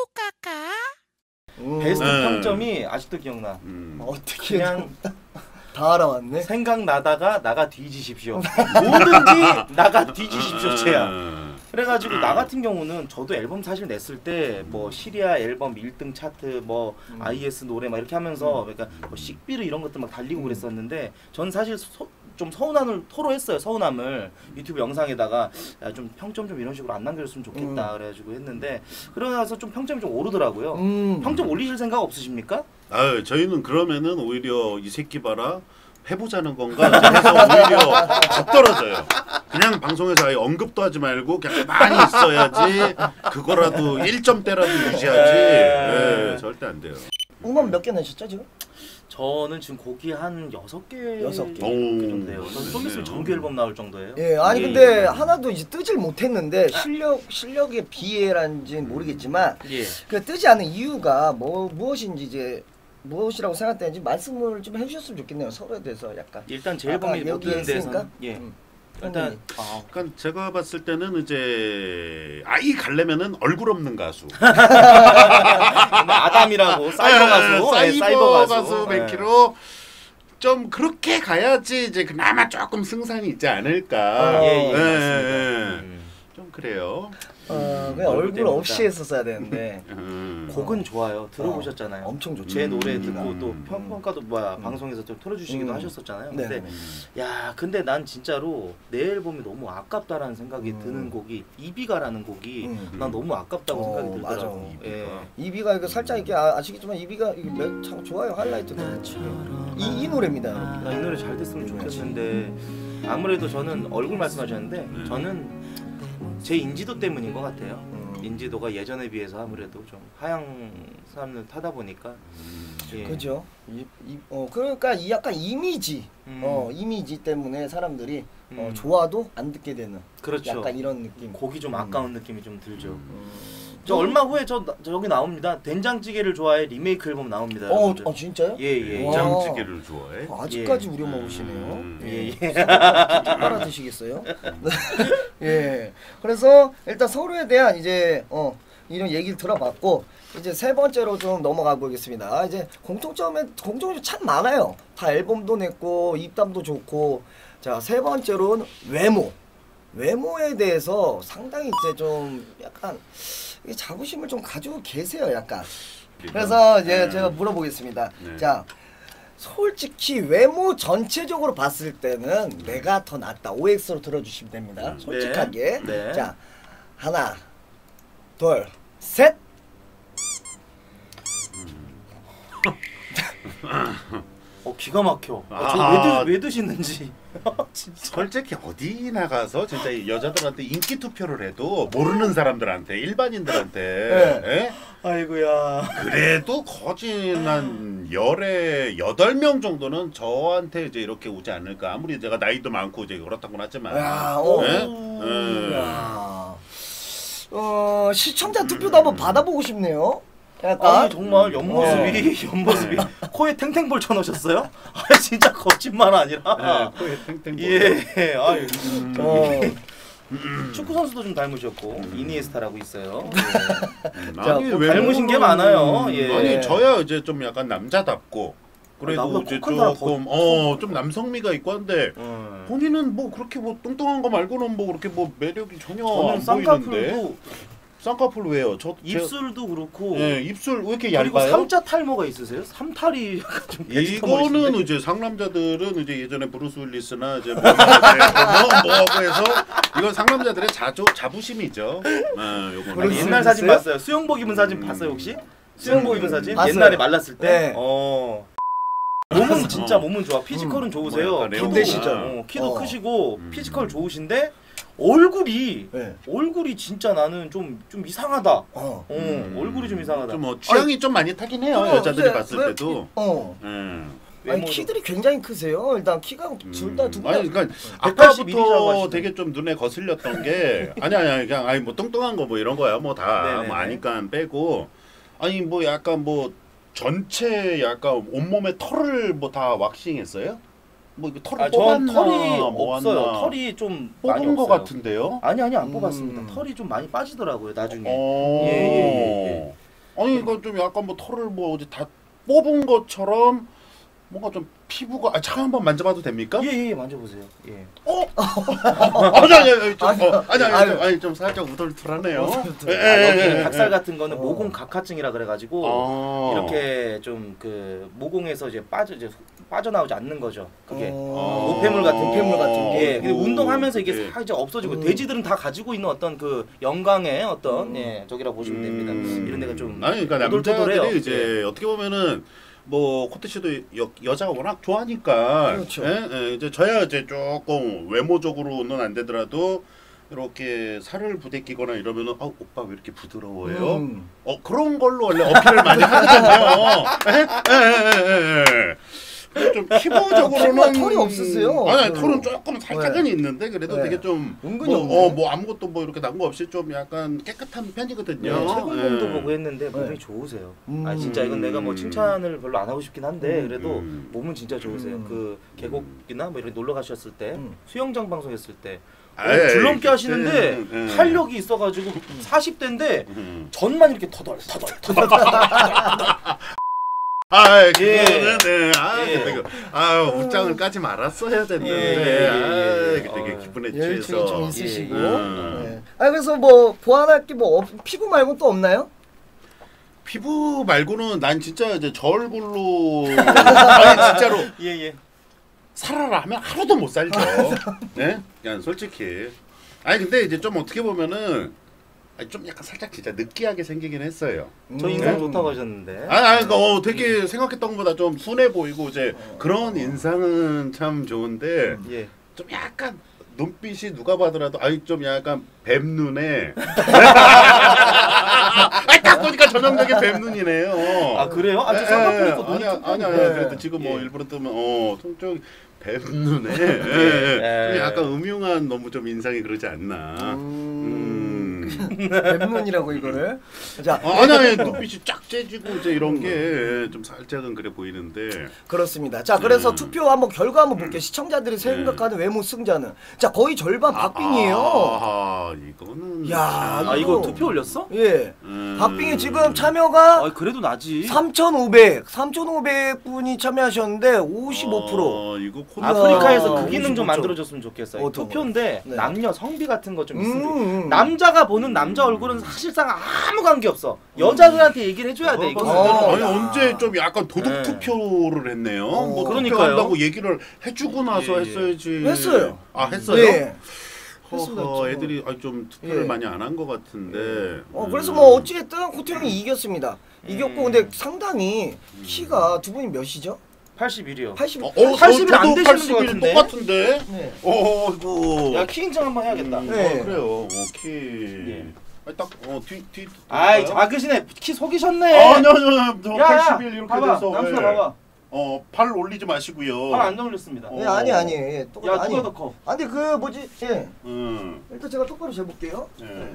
음. 베스트 네. 평점이 아직도 기억나. 음. 어떻게 그냥 다 알아왔네. 생각나다가 나가 뒤지십시오. 뭐든지 나가 뒤지십시오. 제야. 음. 그래가지고 나 같은 경우는 저도 앨범 사실 냈을 때 뭐 시리아 앨범 일 등 차트 뭐 음. 아이에스 노래 막 이렇게 하면서 그러니까 뭐 식비르 이런 것들 막 달리고 음. 그랬었는데 전 사실 소, 좀 서운함을 토로했어요. 서운함을 유튜브 영상에다가 야, 좀 평점 좀 이런 식으로 안 남겨줬으면 좋겠다 그래가지고 했는데 그러고 나서 좀 평점이 좀 오르더라고요. 음. 평점 올리실 생각 없으십니까? 아유 저희는 그러면은 오히려 이 새끼 봐라 해보자는 건가 해서 오히려 더 떨어져요. 그냥 방송에서 아예 언급도 하지 말고 그냥 많이 있어야지 그거라도 일 점대라도 유지하지. 예, 절대 안 돼요. 음원 몇 개 내셨죠 지금? 저는 지금 곡이 한 여섯 개 여섯 개. 정도 돼요. 저는 좀 그러네요. 있으면 정규 앨범 나올 정도예요. 예, 아니 예, 근데 예. 하나도 이제 뜨질 못했는데 실력 실력에 비해란지는 모르겠지만 예. 그 뜨지 않은 이유가 뭐 무엇인지 이제 무엇이라고 생각되는지 말씀을 좀 해주셨으면 좋겠네요. 서로에 대해서 약간. 일단 제 아까 앨범이 못 여기에 뜨는 있으니까? 데서는 예. 음. 일단 아, 그러니까 제가 봤을 때는 이제 아이 갈래면은 얼굴 없는 가수. 근데 아담이라고 사이버 가수, 사이버, 예, 사이버 가수, 가수 예. 맥키로 좀 그렇게 가야지 이제 그나마 조금 승산이 있지 않을까. 어, 예, 예, 예, 맞습니다. 예. 음. 좀 그래요. 어, 그냥 얼굴 얼굴 때문이다. 없이 했었어야 되는데 음. 곡은 좋아요. 들어보셨잖아요. 엄청 좋죠. 제 노래 음. 듣고 또 음. 평가도 뭐야 음. 방송에서 좀 틀어주시기도 음. 하셨었잖아요. 네. 근데 야 근데 난 진짜로 내 앨범이 너무 아깝다라는 생각이 음. 드는 곡이 이비가라는 곡이 음. 난 너무 아깝다고 어, 생각이 들더라고. 맞아. 예. 이비가 이거 살짝 이렇게 아, 아시겠지만 이비가 이게 매- 참 좋아요 하이라이트도. 이, 이 노래입니다. 여러분. 나 이 노래 잘 됐으면 네. 좋겠는데 아무래도 저는 얼굴 말씀하셨는데 네. 저는 제 인지도 때문인 것 같아요. 음. 인지도가 예전에 비해서 아무래도 좀 하향 산을 타다 보니까 예. 그죠? 이, 이, 어 그러니까 이 약간 이미지, 음. 어 이미지 때문에 사람들이 어, 음. 좋아도 안 듣게 되는. 그렇죠. 약간 이런 느낌. 곡이 좀 아까운 느낌이 좀 들죠. 음. 저 얼마 후에 저 저기 나옵니다. 된장찌개를 좋아해 리메이크 앨범 나옵니다. 어, 여러분들. 어 진짜요? 예, 예. 와. 된장찌개를 좋아해? 어, 아직까지 예. 우려 먹으시네요. 음. 예, 예. 빨아 드시겠어요? 예. 그래서 일단 서로에 대한 이제 어 이런 얘기를 들어봤고 이제 세 번째로 좀 넘어가 보겠습니다. 이제 공통점에 공통점이 참 많아요. 다 앨범도 냈고 입담도 좋고 자 세 번째로는 외모. 외모에 대해서 상당히 이제 좀 약간 이 자부심을 좀 가지고 계세요, 약간. 그래서 이제 네. 제가 물어보겠습니다. 네. 자, 솔직히 외모 전체적으로 봤을 때는 내가 더 낫다. 오엑스로 들어주시면 됩니다. 음. 솔직하게. 네. 네. 자, 하나, 둘, 셋. 어 기가 막혀. 아, 아. 저왜 드, 왜 드시는지. 진짜. 솔직히 어디 나가서 진짜 이 여자들한테 인기 투표를 해도 모르는 사람들한테 일반인들한테 예? 아이고야. 그래도 거진 한 열에 여덟 명 정도는 저한테 이제 이렇게 오지 않을까. 아무리 제가 나이도 많고 이제 그렇다고는 하지만. 야, 오. 예? 오. 예. 야. 어, 시청자 투표도 한번 받아보고 싶네요. 약간. 아니 정말 옆모습이 옆모습이 코에 탱탱볼 쳐놓으셨어요? 아 진짜 거짓말 아니라. 예, 코에 탱탱. 예. 아유. 어. 축구 선수도 좀 닮으셨고 이니에스타라고 있어요. 음, 자, 아니, 뭐 왜 닮으신 게 많아요. 예. 아니 저야 이제 좀 약간 남자답고 그래도 나보다 이제 코 큰 사람 조금 더- 어좀 남성미가 있고 한데 음. 본인은 뭐 그렇게 뭐 뚱뚱한 거 말고는 뭐 그렇게 뭐 매력이 전혀 저는 안 보이는데. 쌍꺼풀도 쌍꺼풀 왜요? 저 입술도 그렇고 제, 예, 입술 왜 이렇게 그리고 얇아요? 삼자 탈모가 있으세요? 삼탈이 약간 좀 이거는 베지터블이신데? 이제 상남자들은 이제 예전에 브루스 윌리스나 이제 뭐, 뭐, 뭐 하고 해서 이건 상남자들의 자조 자부심이죠. 아, 요거는. 아니, 브루스 옛날 사진 윌리스요? 봤어요. 수영복 입은 사진 음. 봤어요 혹시? 수영복 입은 사진? 봤어요. 옛날에 말랐을 때? 네. 어. 몸은 진짜 몸은 좋아. 피지컬은 음. 좋으세요. 뭐 약간 키도, 군대 시절. 어, 키도 어. 크시고 음. 피지컬 좋으신데 얼굴이 네. 얼굴이 진짜 나는 좀 좀 이상하다. 어, 어. 음. 얼굴이 좀 이상하다. 좀 뭐 취향이 좀 많이 타긴 해요. 어, 여자들이 근데 봤을 왜- 때도. 어. 음. 아니 외모도. 키들이 굉장히 크세요. 일단 키가 둘 다 두 분. 아니 그러니까 백팔십일 이라고 아까부터 하시던데. 되게 좀 눈에 거슬렸던 게 아니 아니 아니 그냥 아니 뭐 뚱뚱한 거 뭐 이런 거야 뭐 다 네네네. 뭐 아니까 빼고 아니 뭐 약간 뭐 전체 약간 온몸에 털을 뭐 다 왁싱했어요? 뭐 이거 털을 아, 전 뽑았나 털이 뭐 없어요. 했나? 털이 좀 많이 뽑은 거 없어요. 같은데요? 아니 아니 안 음. 뽑았습니다. 털이 좀 많이 빠지더라고요 나중에. 어. 예, 예, 예, 예. 아니 이거 좀 약간 뭐 털을 뭐 어디 다 뽑은 것처럼 뭔가 좀 피부가 아 잠깐 한번 만져봐도 됩니까? 예예 예, 만져보세요. 예. 어? 아니 아니 아니 좀 아니, 어, 아니 아니 아니. 좀, 아니 좀 살짝 우덜투덜하네요. 우덜투덜. 예, 아, 예, 여기는 예, 닭살 예. 같은 거는 어. 모공 각화증이라 그래가지고 아. 이렇게 좀 그 모공에서 이제 빠져 이제 빠져나오지 않는 거죠. 그게 어. 노폐물 같은 노폐물 같은 게. 예, 근데 운동하면서 이게 예. 싹 이제 없어지고 음. 돼지들은 다 가지고 있는 어떤 그 영광의 어떤 음. 예 저기라 보시면 됩니다. 음. 이런 데가 좀 아니 그러니까 오돌토돌해요. 남자들이 이제 어떻게 보면은 뭐 코트 씨도 여, 여자가 워낙 좋아하니까 그렇죠. 예? 예, 이제 저야 이제 조금 외모적으로는 안 되더라도 이렇게 살을 부대끼거나 이러면은 아 오빠 왜 이렇게 부드러워요? 음. 어 그런 걸로 원래 어필을 많이 하거든요. 예? 예, 예, 예, 예. 근데 좀 피부적으로는 피부가 털이 없으세요. 아니, 아니 별로. 털은 조금 살짝은 있는데 그래도 네. 되게 좀 은근히 뭐, 없네. 어, 뭐 아무것도 뭐 이렇게 난 거 없이 좀 약간 깨끗한 편이거든요. 네, 최근 몸도 예. 보고 했는데 몸이 네. 좋으세요. 음. 아 진짜 이건 내가 뭐 칭찬을 별로 안 하고 싶긴 한데 음. 그래도 음. 몸은 진짜 좋으세요. 음. 그 계곡이나 뭐 이런 놀러 가셨을 때 음. 수영장 방송했을 때 아이, 줄넘기 하시는데 그때는, 예. 활력이 있어가지고 사십 대인데 음. 전만 이렇게 터덜 터덜 터덜 터덜 아, 예. 그거는 네. 아, 예. 그때 그, 아, 웃장을 까지 말았어야 됐는데. 예, 예, 예, 아, 예. 되게 어. 기분에 열정이 취해서. 좀 있으시고. 예. 음. 네. 아 그래서 뭐 보완할 게 뭐 피부 말고 또 없나요? 피부 말고는 난 진짜 이제 저 얼굴로 아니 진짜로 예예 살아라 하면 하루도 못 살죠. 네? 그냥 솔직히. 아니 근데 이제 좀 어떻게 보면은 아니, 좀 약간 살짝 진짜 느끼하게 생기긴 했어요. 저 음. 인상 좋다고 하셨는데 아니, 아니 그러니까 어, 되게 생각했던 것보다 좀 순해 보이고 이제 그런 인상은 참 좋은데 예 좀 약간 눈빛이 누가 봐더라도 아이 좀 약간 뱀 눈에 아, 딱 보니까 전형적인 뱀 눈이네요. 아 그래요? 아저 예, 쌍꺼풀 있고 아니 눈이 아니 아니 네. 그래도 지금 뭐 예. 일부러 뜨면 어 통쪽 뱀 눈에 예, 예. 예. 좀 약간 음흉한 너무 좀 인상이 그러지 않나. 음... 음. 뱀눈이라고 이거를. 자, 아, 아니 아니 눈빛이 쫙 째지고 이제 이런 게 좀 살짝은 그래 보이는데. 그렇습니다. 자, 그래서 음. 투표 한번 결과 한번 볼게요. 시청자들이 생각하는 외모 승자는 자 거의 절반 박빙이에요. 아, 이거는. 야, 아 이거 투표 올렸어? 예, 음. 박빙이 지금 참여가 아 그래도 나지. 삼천오백, 삼천오백 분이 참여하셨는데 오십오 퍼센트. 어, 이거 코너. 아프리카에서 야, 그 기능 좀 오십오 점. 만들어줬으면 좋겠어요. 어떤 투표인데 네. 남녀 성비 같은 거 좀 있으면 음, 음. 남자가 보는 남자 얼굴은 사실상 아무 관계 없어. 여자들한테 얘기를 해줘야 돼 이거. 어, 아니 야. 언제 좀 약간 도덕 네. 투표를 했네요. 어, 뭐 그러니까요. 투표한다고 얘기를 해주고 나서 예, 예. 했어야지. 했어요. 아 했어요? 예. 했습니다, 허허, 좀. 애들이 아니, 좀 투표를 예. 많이 안 한 것 같은데. 어 음. 그래서 뭐 어찌됐든 코트 형이 이겼습니다. 이겼고 음. 근데 상당히 키가 두 분이 몇이죠? 팔십일이요. 팔십. 어, 어, 팔십일 안 저도 되시는 것 팔십일 같은데? 똑같은데. 네. 어 이거. 야 키 인증 한번 해야겠다. 음, 네. 어, 그래요. 어, 키. 예. 아니 딱어뒤뒤 아이 작으시네. 키 속이셨네. 아니 아니 아니 저 야, 팔십일 이렇게 봐봐. 돼서. 남순아 예. 봐봐. 어, 팔 올리지 마시고요. 팔 안 올렸습니다. 어. 네, 아니 아니. 예, 똑같 야 아니. 누가 더 커? 아니 그 뭐지? 예. 음. 일단 제가 똑바로 재볼게요. 예.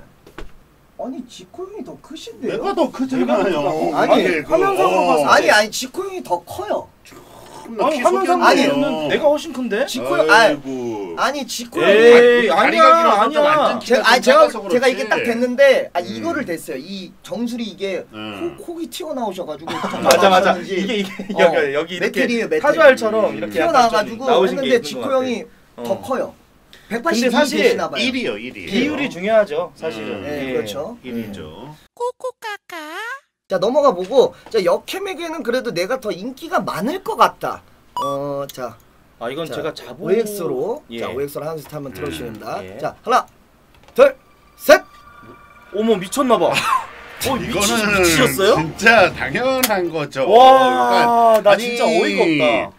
아니 지코 형이 더 크신데요? 내가 더 크잖아요. 아니, 화면상으로 봐서 아니 아니 지코 형이 더 커요. 아니 화면상 아니, 보면은 내가 훨씬 큰데? 지코 형 아니 아니 지코 형이 에이 다리가 아니야 길어서 좀 아니야. 완전 제가 아니 작아서 제가 그렇지. 제가 이게 딱 됐는데 아 음. 이거를 됐어요. 이 정수리 이게 음. 코, 콕이 튀어나오셔가지고 맞아 맞아. 나오셨는지. 이게 이게 어, 여기 여기 이렇게 메텔이에요, 메텔. 카주알처럼 음. 이렇게 튀어나와가지고 나오신 게 했는데 있는 지코 것 같아. 형이 더 어. 커요. 근데 백팔십이 사실 되시나 봐요. 일이요, 일이. 비율이 중요하죠 사실은. 네, 예. 그렇죠. 일이죠. 자 넘어가 보고 자 역캠에게는 그래도 내가 더 인기가 많을 것 같다. 어 자. 아 이건 자, 제가 자보 오엑스로 예. 자 오엑스로 하나씩 한번 음, 들어주십니다. 예. 자 하나 둘 셋. 어머 미쳤나 봐. 어 미치, 이거는 미치셨어요? 진짜 당연한 거죠. 와, 나 아니, 진짜 어이가 없다.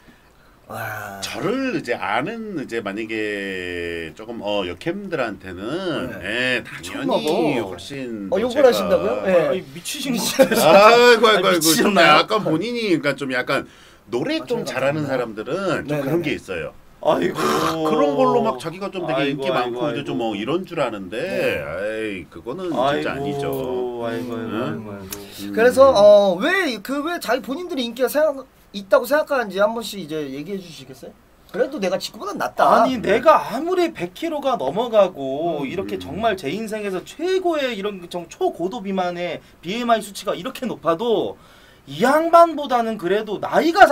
와. 저를 이제 아는 이제 만약에 조금 어 여캠들한테는 예, 당연히 미쳤나 봐. 훨씬 어, 더 욕을 제가- 하신다고요? 예. 아니, 미치신 것 같아. 아이고 아이고 아니, 아이고 좀 미치셨나요? 약간 본인이 그러니까 좀 약간 노래 아, 좀 저희가 잘하는 그런가요? 사람들은 좀 네네네. 그런 게 있어요. 아이고 그런 걸로 막 자기가 좀 되게 아이고, 인기 아이고, 많고 이제 아이고. 좀 뭐 이런 줄 아는데 네. 에이 그거는 진짜 아이고, 아니죠. 아이고 아이고 응? 아이고 아이고. 음. 그래서 어 왜 그 왜 자기 본인들이 인기가 생각 있다고 생각하는지 한 번씩 이제 얘기해 주시겠어요? 그래도 내가 지구보다 낫다. 아니 내가 아무리 백 킬로그램가 넘어가고 음. 이렇게 정말 제 인생에서 최고의 이런 정 초고도 비만의 비엠아이 수치가 이렇게 높아도 이 양반보다는 그래도 나이가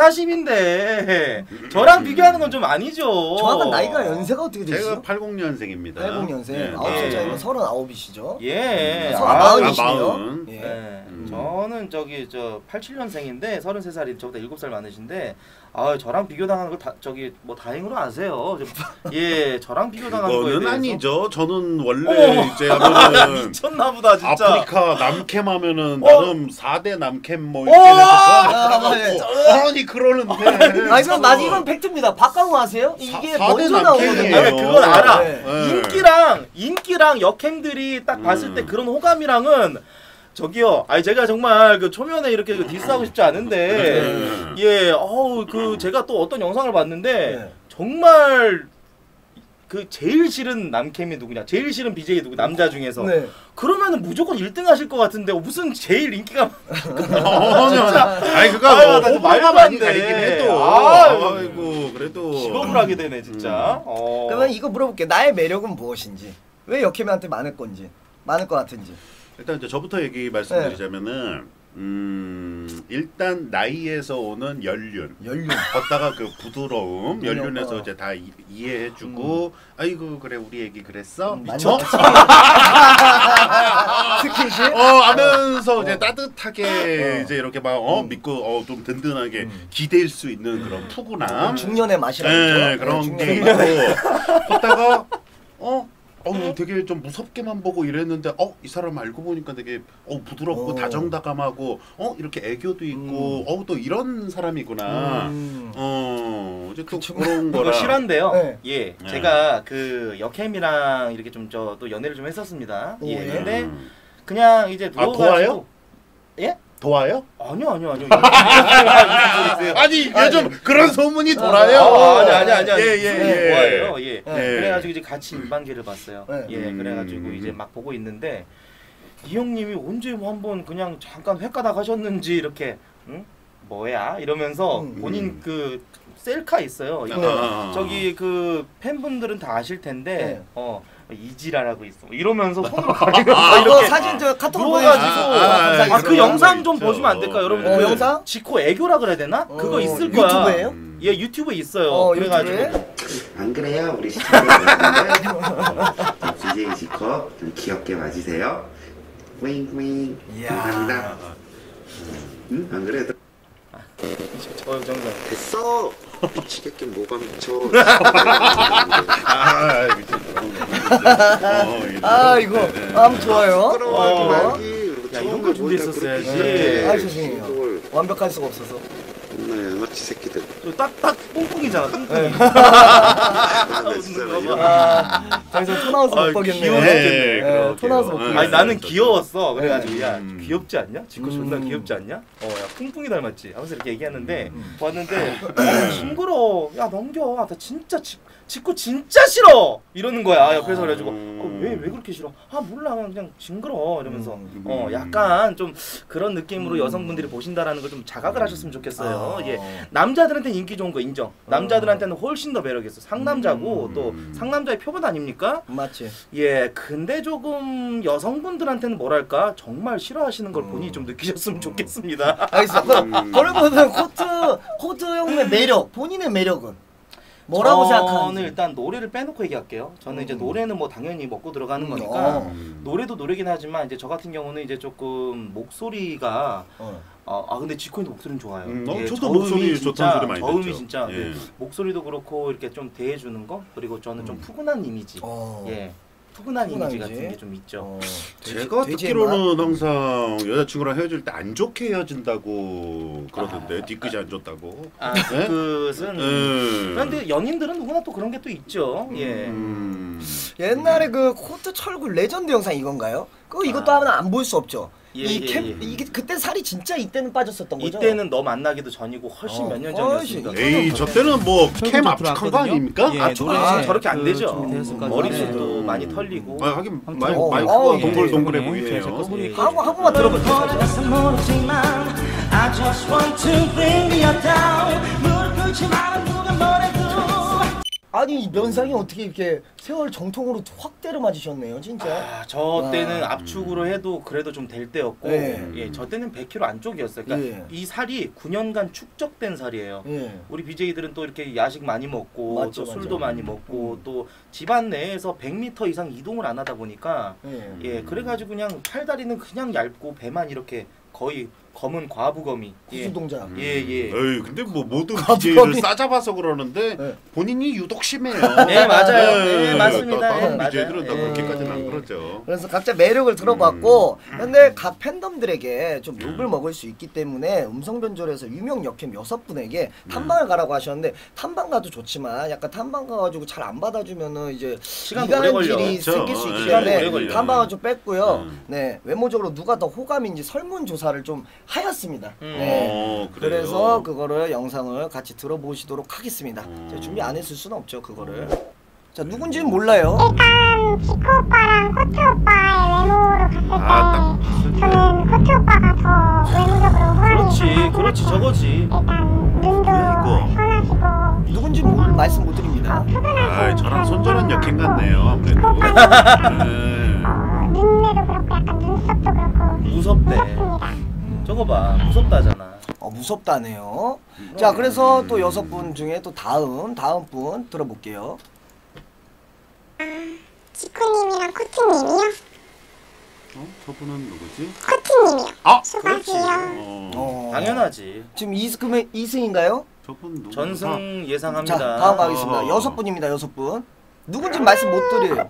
사십인데 저랑 비교하는 건 좀 아니죠. 정확한 나이가 연세가 어떻게 제가 되시죠? 팔십 년생입니다. 팔십 년생 예. 아홉 살 예. 차이면 서른아홉이시죠? 예. 서른 아, 마흔이시네요. 마흔. 예. 네. 음. 저는 저기 저 팔십칠 년생인데 서른세 살이 저보다 일곱 살 많으신데 아 저랑 비교당하는 걸 다 저기 뭐 다행으로 아세요. 좀, 예, 저랑 비교당하는 거에 그거는 대해서 아니죠. 저는 원래 어머. 이제 하면은 미쳤나 보다 진짜. 아프리카 남캠 하면은 어. 나름 사 대 남캠 뭐 어. 이렇게 해서 아, 네. 아니 그러는데 아 이건 맞 이건 팩트입니다. 박강호 아세요? 이게 사 대 먼저 나오거든요. 남캠이에요. 아니, 그건 알아. 네. 네. 인기랑 인기랑 역행들이 딱 봤을 음. 때 그런 호감이랑은 저기요. 아니 제가 정말 그 초면에 이렇게 그 디스하고 싶지 않은데 음. 예, 어우 그 제가 또 어떤 영상을 봤는데 네. 정말 그 제일 싫은 남캠이 누구냐? 제일 싫은 비제이 누구? 남자 중에서. 네. 그러면은 무조건 일 등 하실 것 같은데 무슨 제일 인기가 어, 진짜. 아니 그거 아유, 뭐 나 호불호가 말도 안 많이 돼. 가리긴 해도 아유. 아이고 그래도 기겁을 하게 되네 진짜. 어. 그러면 이거 물어볼게. 나의 매력은 무엇인지. 왜 역캠한테 많을 건지. 많을 것 같은지. 일단 이제 저부터 얘기 말씀드리자면은 음 일단 나이에서 오는 연륜 연륜. 걷다가 그 부드러움 연륜, 연륜에서 어. 이제 다 이, 이해해주고 아이고 그래 우리 얘기 그랬어 음, 미쳐 스킨십. 어 하면서 이제 따뜻하게 어. 이제 이렇게 막 어 음. 믿고 어 좀 든든하게 음. 기댈 수 있는 그런 푸근함 중년의 맛이라고 네, 그러죠. 그런 네, 게 중년의 있고 걷다가 어 어 되게 좀 무섭게만 보고 이랬는데 어 이 사람 알고 보니까 되게 어 부드럽고 어. 다정다감하고 어 이렇게 애교도 있고 음. 어 또 이런 사람이구나 음. 어 이제 이제 또 그쵸. 그런 그거 거라. 실화인데요. 네. 예, 네. 제가 그 역캠이랑 이렇게 좀 저 또 연애를 좀 했었습니다. 오, 예, 예. 근데 음. 그냥 이제 아, 누워가지고 도와요? 예? 도와요? 아니요, 아니요, 아니요. 아니 요즘 그런 소문이 돌아요. 아, 아니, 아니, 아니, 아니. 예, 예, 무슨 예. 좋아해요. 예. 예. 그래가지고 이제 같이 일반기를 봤어요. 네. 예, 음. 그래가지고 이제 막 보고 있는데 이 형님이 언제 뭐 한번 그냥 잠깐 횟가닥 하셨는지 이렇게 응? 뭐야 이러면서 음. 본인 그 셀카 있어요. 이거 아. 저기 그 팬분들은 다 아실 텐데 네. 어 이지랄하고 있어. 뭐 이러면서 손으로 가리면서 아, 이거 이렇게 사진 저 카톡 누워가지고 아, 아, 아 그 그런 영상 거 좀 있죠. 보시면 안 될까요, 여러분? 어, 그 영상? 지코 애교라 그래야 되나? 그거 어, 있을 거야. 유튜브예요? 음. 예, 유튜브에 있어요. 어, 그래가지고 유튜브에? 안 그래요? 우리 시청자분들 비제이 지컵 좀 귀엽게 맞으세요. 윙윙 이야. 감사합니다. 응? 안 그래? 저 영상. 됐어. 미치겠게 뭐가 미쳐. 아, 아 이거 아 좋아요. 부끄러워하지 어. 말기. 야, 이런 거 준비했었어야지. 네. 아 죄송해요. 이걸 완벽할 수가 없어서. 정말 양아치 새끼들. 딱딱 뽕뽕이잖아. 뽕뽕이. 아, 나 진짜 웃는 거 이런- 아, 더 이상 토 나와서 아, 못 보겠네요. 귀여워. 네, 네, 토 나와서 못 그러게요. 보겠어요. 아니 나는 귀여웠어. 그래가지고 야 음. 귀엽지 않냐? 지코 존나 음. 귀엽지 않냐? 어야 뿡뿡이 닮았지. 하면서 이렇게 얘기하는데 음. 왔는데 어, 징그러. 야 넘겨. 아, 나 진짜 지, 지코 진짜 싫어. 이러는 거야. 옆에서 그래가지고 어, 왜 왜 그렇게 싫어? 아 몰라 그냥 징그러 이러면서 음. 어 약간 좀 그런 느낌으로 여성분들이 보신다라는 걸 좀 자각을 하셨으면 좋겠어요. 아. 예. 남자들한테는 인기 좋은 거 인정. 남자들한테는 훨씬 더 매력 있어. 상남자고 음. 또 상남자의 표본 아닙니까? 맞지. 예, 근데 조금 여성분들한테는 뭐랄까 정말 싫어하시는 걸 본인이 좀 느끼셨으면 좋겠습니다. 알겠어. 그럼 그러면 코트 코트 형의 매력, 본인의 매력은 뭐라고 저는 생각하는지. 일단 노래를 빼놓고 얘기할게요. 저는 이제 음. 노래는 뭐 당연히 먹고 들어가는 음, 거니까 어. 노래도 노래긴 하지만 이제 저 같은 경우는 이제 조금 목소리가 어. 어, 아 근데 지코인도 목소리는 좋아요. 음, 어, 예, 저도 저음이 목소리 진짜, 좋다는 소리 많이 저음이 듣죠. 진짜 예. 네, 목소리도 그렇고 이렇게 좀 대해주는 거 그리고 저는 좀 음. 푸근한 이미지. 어. 예, 푸근한, 푸근한 이미지 이미지? 같은 게 좀 있죠. 어. 제가 돼지의 맛? 듣기로는 항상 여자친구랑 헤어질 때 안 좋게 헤어진다고 그러던데 뒤끝이 안 좋다고. 아, 네? 그것은 음. 그런데 연인들은 누구나 또 그런 게 또 있죠. 예. 음. 옛날에 그 코트 철구 레전드 영상 이건가요? 그 이것도 아. 하면 안 볼 수 없죠. 예, 이 예, 캠 예. 이게 그때 살이 진짜 이때는 빠졌었던 거죠. 이때는 너 만나기도 전이고 훨씬 어, 몇 년 훨씬. 전이었으니까. 에이 저 때는 뭐 캠 압축한 거 아닙니까? 예, 압축 노래 아, 저렇게 안 그 되죠. 준비되었을까요? 머리숱도 네. 많이 털리고. 아 하긴 아무튼 마이, 어, 마이크가 어, 예. 동글동글해 예. 보이네요. 제가 소리 예. 하고 한 번만 들어볼게요. 살짝. 모르지만 I just want to bring you down 무릎 꿇지 마라 누가 뭐래도 아니 이 면상이 어떻게 이렇게 세월 정통으로 확 때려 맞으셨네요, 진짜. 아, 저 와. 때는 압축으로 해도 그래도 좀 될 때였고, 네. 예, 저 때는 백 킬로그램 안쪽이었어요. 그러니까 예. 이 살이 구 년간 축적된 살이에요. 예. 우리 비제이들은 또 이렇게 야식 많이 먹고 맞죠, 또 맞죠. 술도 많이 먹고 음. 또 집안 내에서 백 미터 이상 이동을 안 하다 보니까 예. 예, 그래가지고 그냥 팔다리는 그냥 얇고 배만 이렇게 거의 검은 과부검이 예, 구수 동작. 예, 예. 에이 근데 뭐 모든 갑자기- 비제이를 싸잡아서 그러는데 네. 본인이 유독 심해요. 네, 맞아요. 네, 맞습니다. 다- 다른 네, 맞아요. 비제이들은 다 예. 그렇게까지는 안 그러죠. 그래서 각자 매력을 들어봤고, 근데 각 팬덤들에게 좀 욕을 먹을 수 있기 때문에 음성 변조를 해서 유명 역캠 여섯 분에게 탐방을 가라고 하셨는데, 탐방 가도 좋지만 약간 탐방 가가지고 잘 안 받아주면은 이제 시간도 오래 걸려. 이간질이 그렇죠. 생길 수 있기 시간도 때문에 오래 걸려. 탐방을 좀 뺐고요. 음. 네, 외모적으로 누가 더 호감인지 설문 조사를 좀 하였습니다. 음. 네. 어, 그래요? 그래서 그거를 영상을 같이 들어보시도록 하겠습니다. 음. 제가 준비 안 했을 수는 없죠, 그거를. 자, 누군지는 몰라요. 일단 지코 오빠랑 코트 오빠의 외모로 봤을 때 아, 저는 코트 오빠가 더 외모적으로 호감이 그렇지, 있다고 그렇지, 생각해요. 저거지. 일단 눈도 이거. 선하시고 누군지 몰, 말씀 못 드립니다. 아, 저랑 손절한 역행 같네요. 아무래도. 네. 어, 눈매도 그렇고 약간 눈썹도 그렇고 무섭대. 저거 봐, 무섭다잖아. 어, 무섭다네요. 자, 그래서 또 여섯 분 중에 또 다음, 다음 분 들어볼게요. 지코님이랑 코트님이요? 어? 저분은 누구지? 코트님이요. 아, 수고하세요. 어, 어. 당연하지. 지금 이 그러면 이 승인가요? 저분 누구? 전승 자, 예상합니다. 다음 가겠습니다. 어허. 여섯 분입니다. 여섯 분. 누군지 말씀 못 드려요.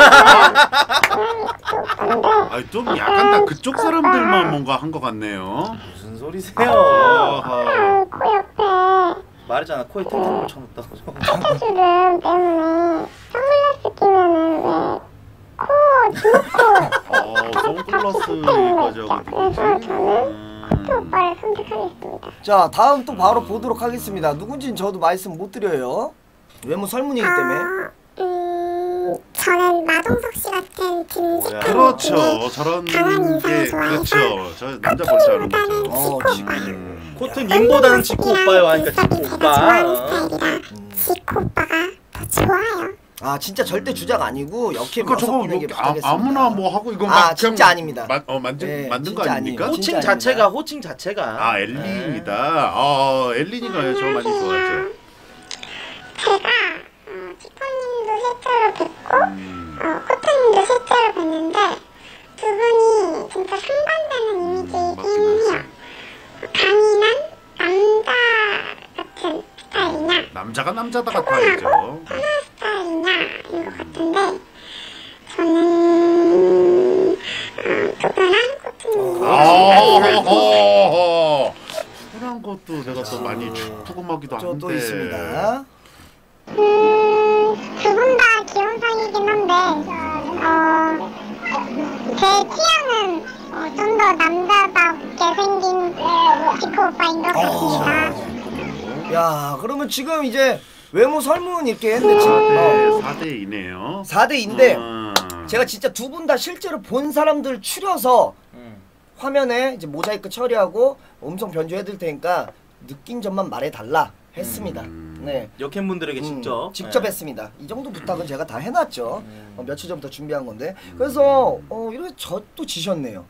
아, 좀 약간 다 그쪽 사람들만 뭔가 한 것 같네요. 무슨 아. 소리세요? 어허. 코 옆에 말했잖아 코에 탱탱볼 쳐놓다고. 스케줄은 때문에 선글라스 끼면은 왜 코, 주먹코 어, 선글라스까지 하고 그래서 되겠지. 저는 코트 오빠를 선택하겠습니다. 자 다음 또 바로 보도록 하겠습니다. 누군지는 저도 말씀 못 드려요. 외모 설문이기 때문에. 어, 음, 저는 마동석 씨 같은 듬직한 그렇죠. 느낌의 저런 강한 인상을 게 좋아해서 그렇죠. 저 남자 볼 줄 아는 코트보다는 거죠. 어, 지코 지코. 오빠. 음. 코트님보다는 지코 오빠요 하니까 지코 제가 오빠. 좋아하는 어. 스타일이라 지코 오빠가 더 좋아요. 아 진짜 절대 주작 아니고 역캠 그러니까 여섯 저거 분에게 이렇게 아, 부탁했습니다. 아무나 뭐 하고 이거 아, 막 진짜 그냥 아닙니다. 마, 어 만든 네, 만든 거 진짜 아닙니까? 아니에요. 호칭 진짜 자체가 아닙니다. 호칭 자체가. 아 엘린이다. 아 엘린이가 저 많이 좋아하죠. 제가 어, 지코님도 실제로 뵙고 음. 어, 코트님도 실제로 뵀는데 두 분이 진짜 상반되는 이미지이긴 해요. 강인한 남자 같은 스타일이냐 남자가 남자다 같아야죠. 편한 스타일이냐인 것 같은데 저는 어, 푸근한 코트님 아, 푸근한 것도 내가 또 많이 푸근하기도 저 한데. 또 있습니다. 음, 두 분 다 기혼상이긴 한데 어, 제 취향은 어, 좀 더 남자답게 생긴 지코 오빠인 것 같습니다. 야 그러면 지금 이제 외모 설문 이렇게 했는데 지금 어, 사 대 이네요. 사 대 이인데 음. 제가 진짜 두 분 다 실제로 본 사람들 추려서 음. 화면에 이제 모자이크 처리하고 음성 변조해드릴 테니까 느낀 점만 말해달라 했습니다. 음. 네. 역행분들에게 음, 직접. 직접 네. 했습니다. 이 정도 부탁은 제가 다 해놨죠. 음. 어, 며칠 전부터 준비한 건데. 그래서 어, 이렇게 저 또 지셨네요.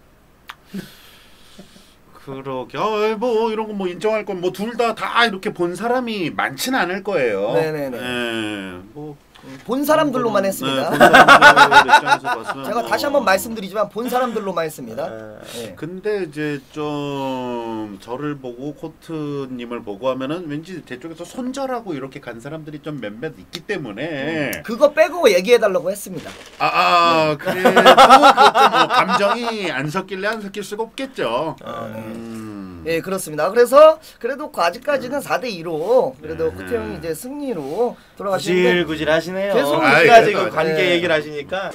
그러게. 아, 뭐 이런 거 뭐 인정할 건 뭐 둘 다 다 이렇게 본 사람이 많지는 않을 거예요. 네네네. 예, 뭐 본 사람들로만 네, 했습니다. 본 사람들 입장에서 봤으면 제가 뭐. 다시 한번 말씀드리지만 본 사람들로만 했습니다. 네. 네. 근데 이제 좀 저를 보고 코트님을 보고 하면은 왠지 제 쪽에서 손절하고 이렇게 간 사람들이 좀 몇몇 있기 때문에 그거 빼고 얘기해달라고 했습니다. 아, 아 그래도 그것도 뭐 감정이 안 섞일래 안 섞일 수가 없겠죠. 아, 네. 음. 예, 그렇습니다. 그래서 그래도 아직까지는 사 대 이로 그래도 네. 코트 형이 이제 승리로 돌아가시는데 구질구질 하시네요. 계속 끝까지 아이, 그 관계 네. 얘기를 하시니까.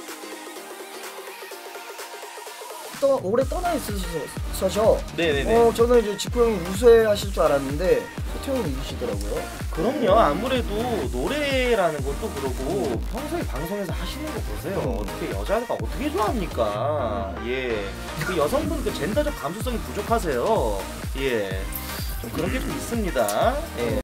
또 오래 떠나 있으셔서 네네네. 어 저는 이제 지코 형이 우세하실 줄 알았는데 코트 형이 이기시더라고요. 그럼요. 아무래도 노래라는 것도 그러고 평소에 방송에서 하시는 거 보세요. 어떻게 여자가 어떻게 좋아합니까? 예. 그 여성분 그 젠더적 감수성이 부족하세요. 예. 좀 그런 게 좀 있습니다. 예.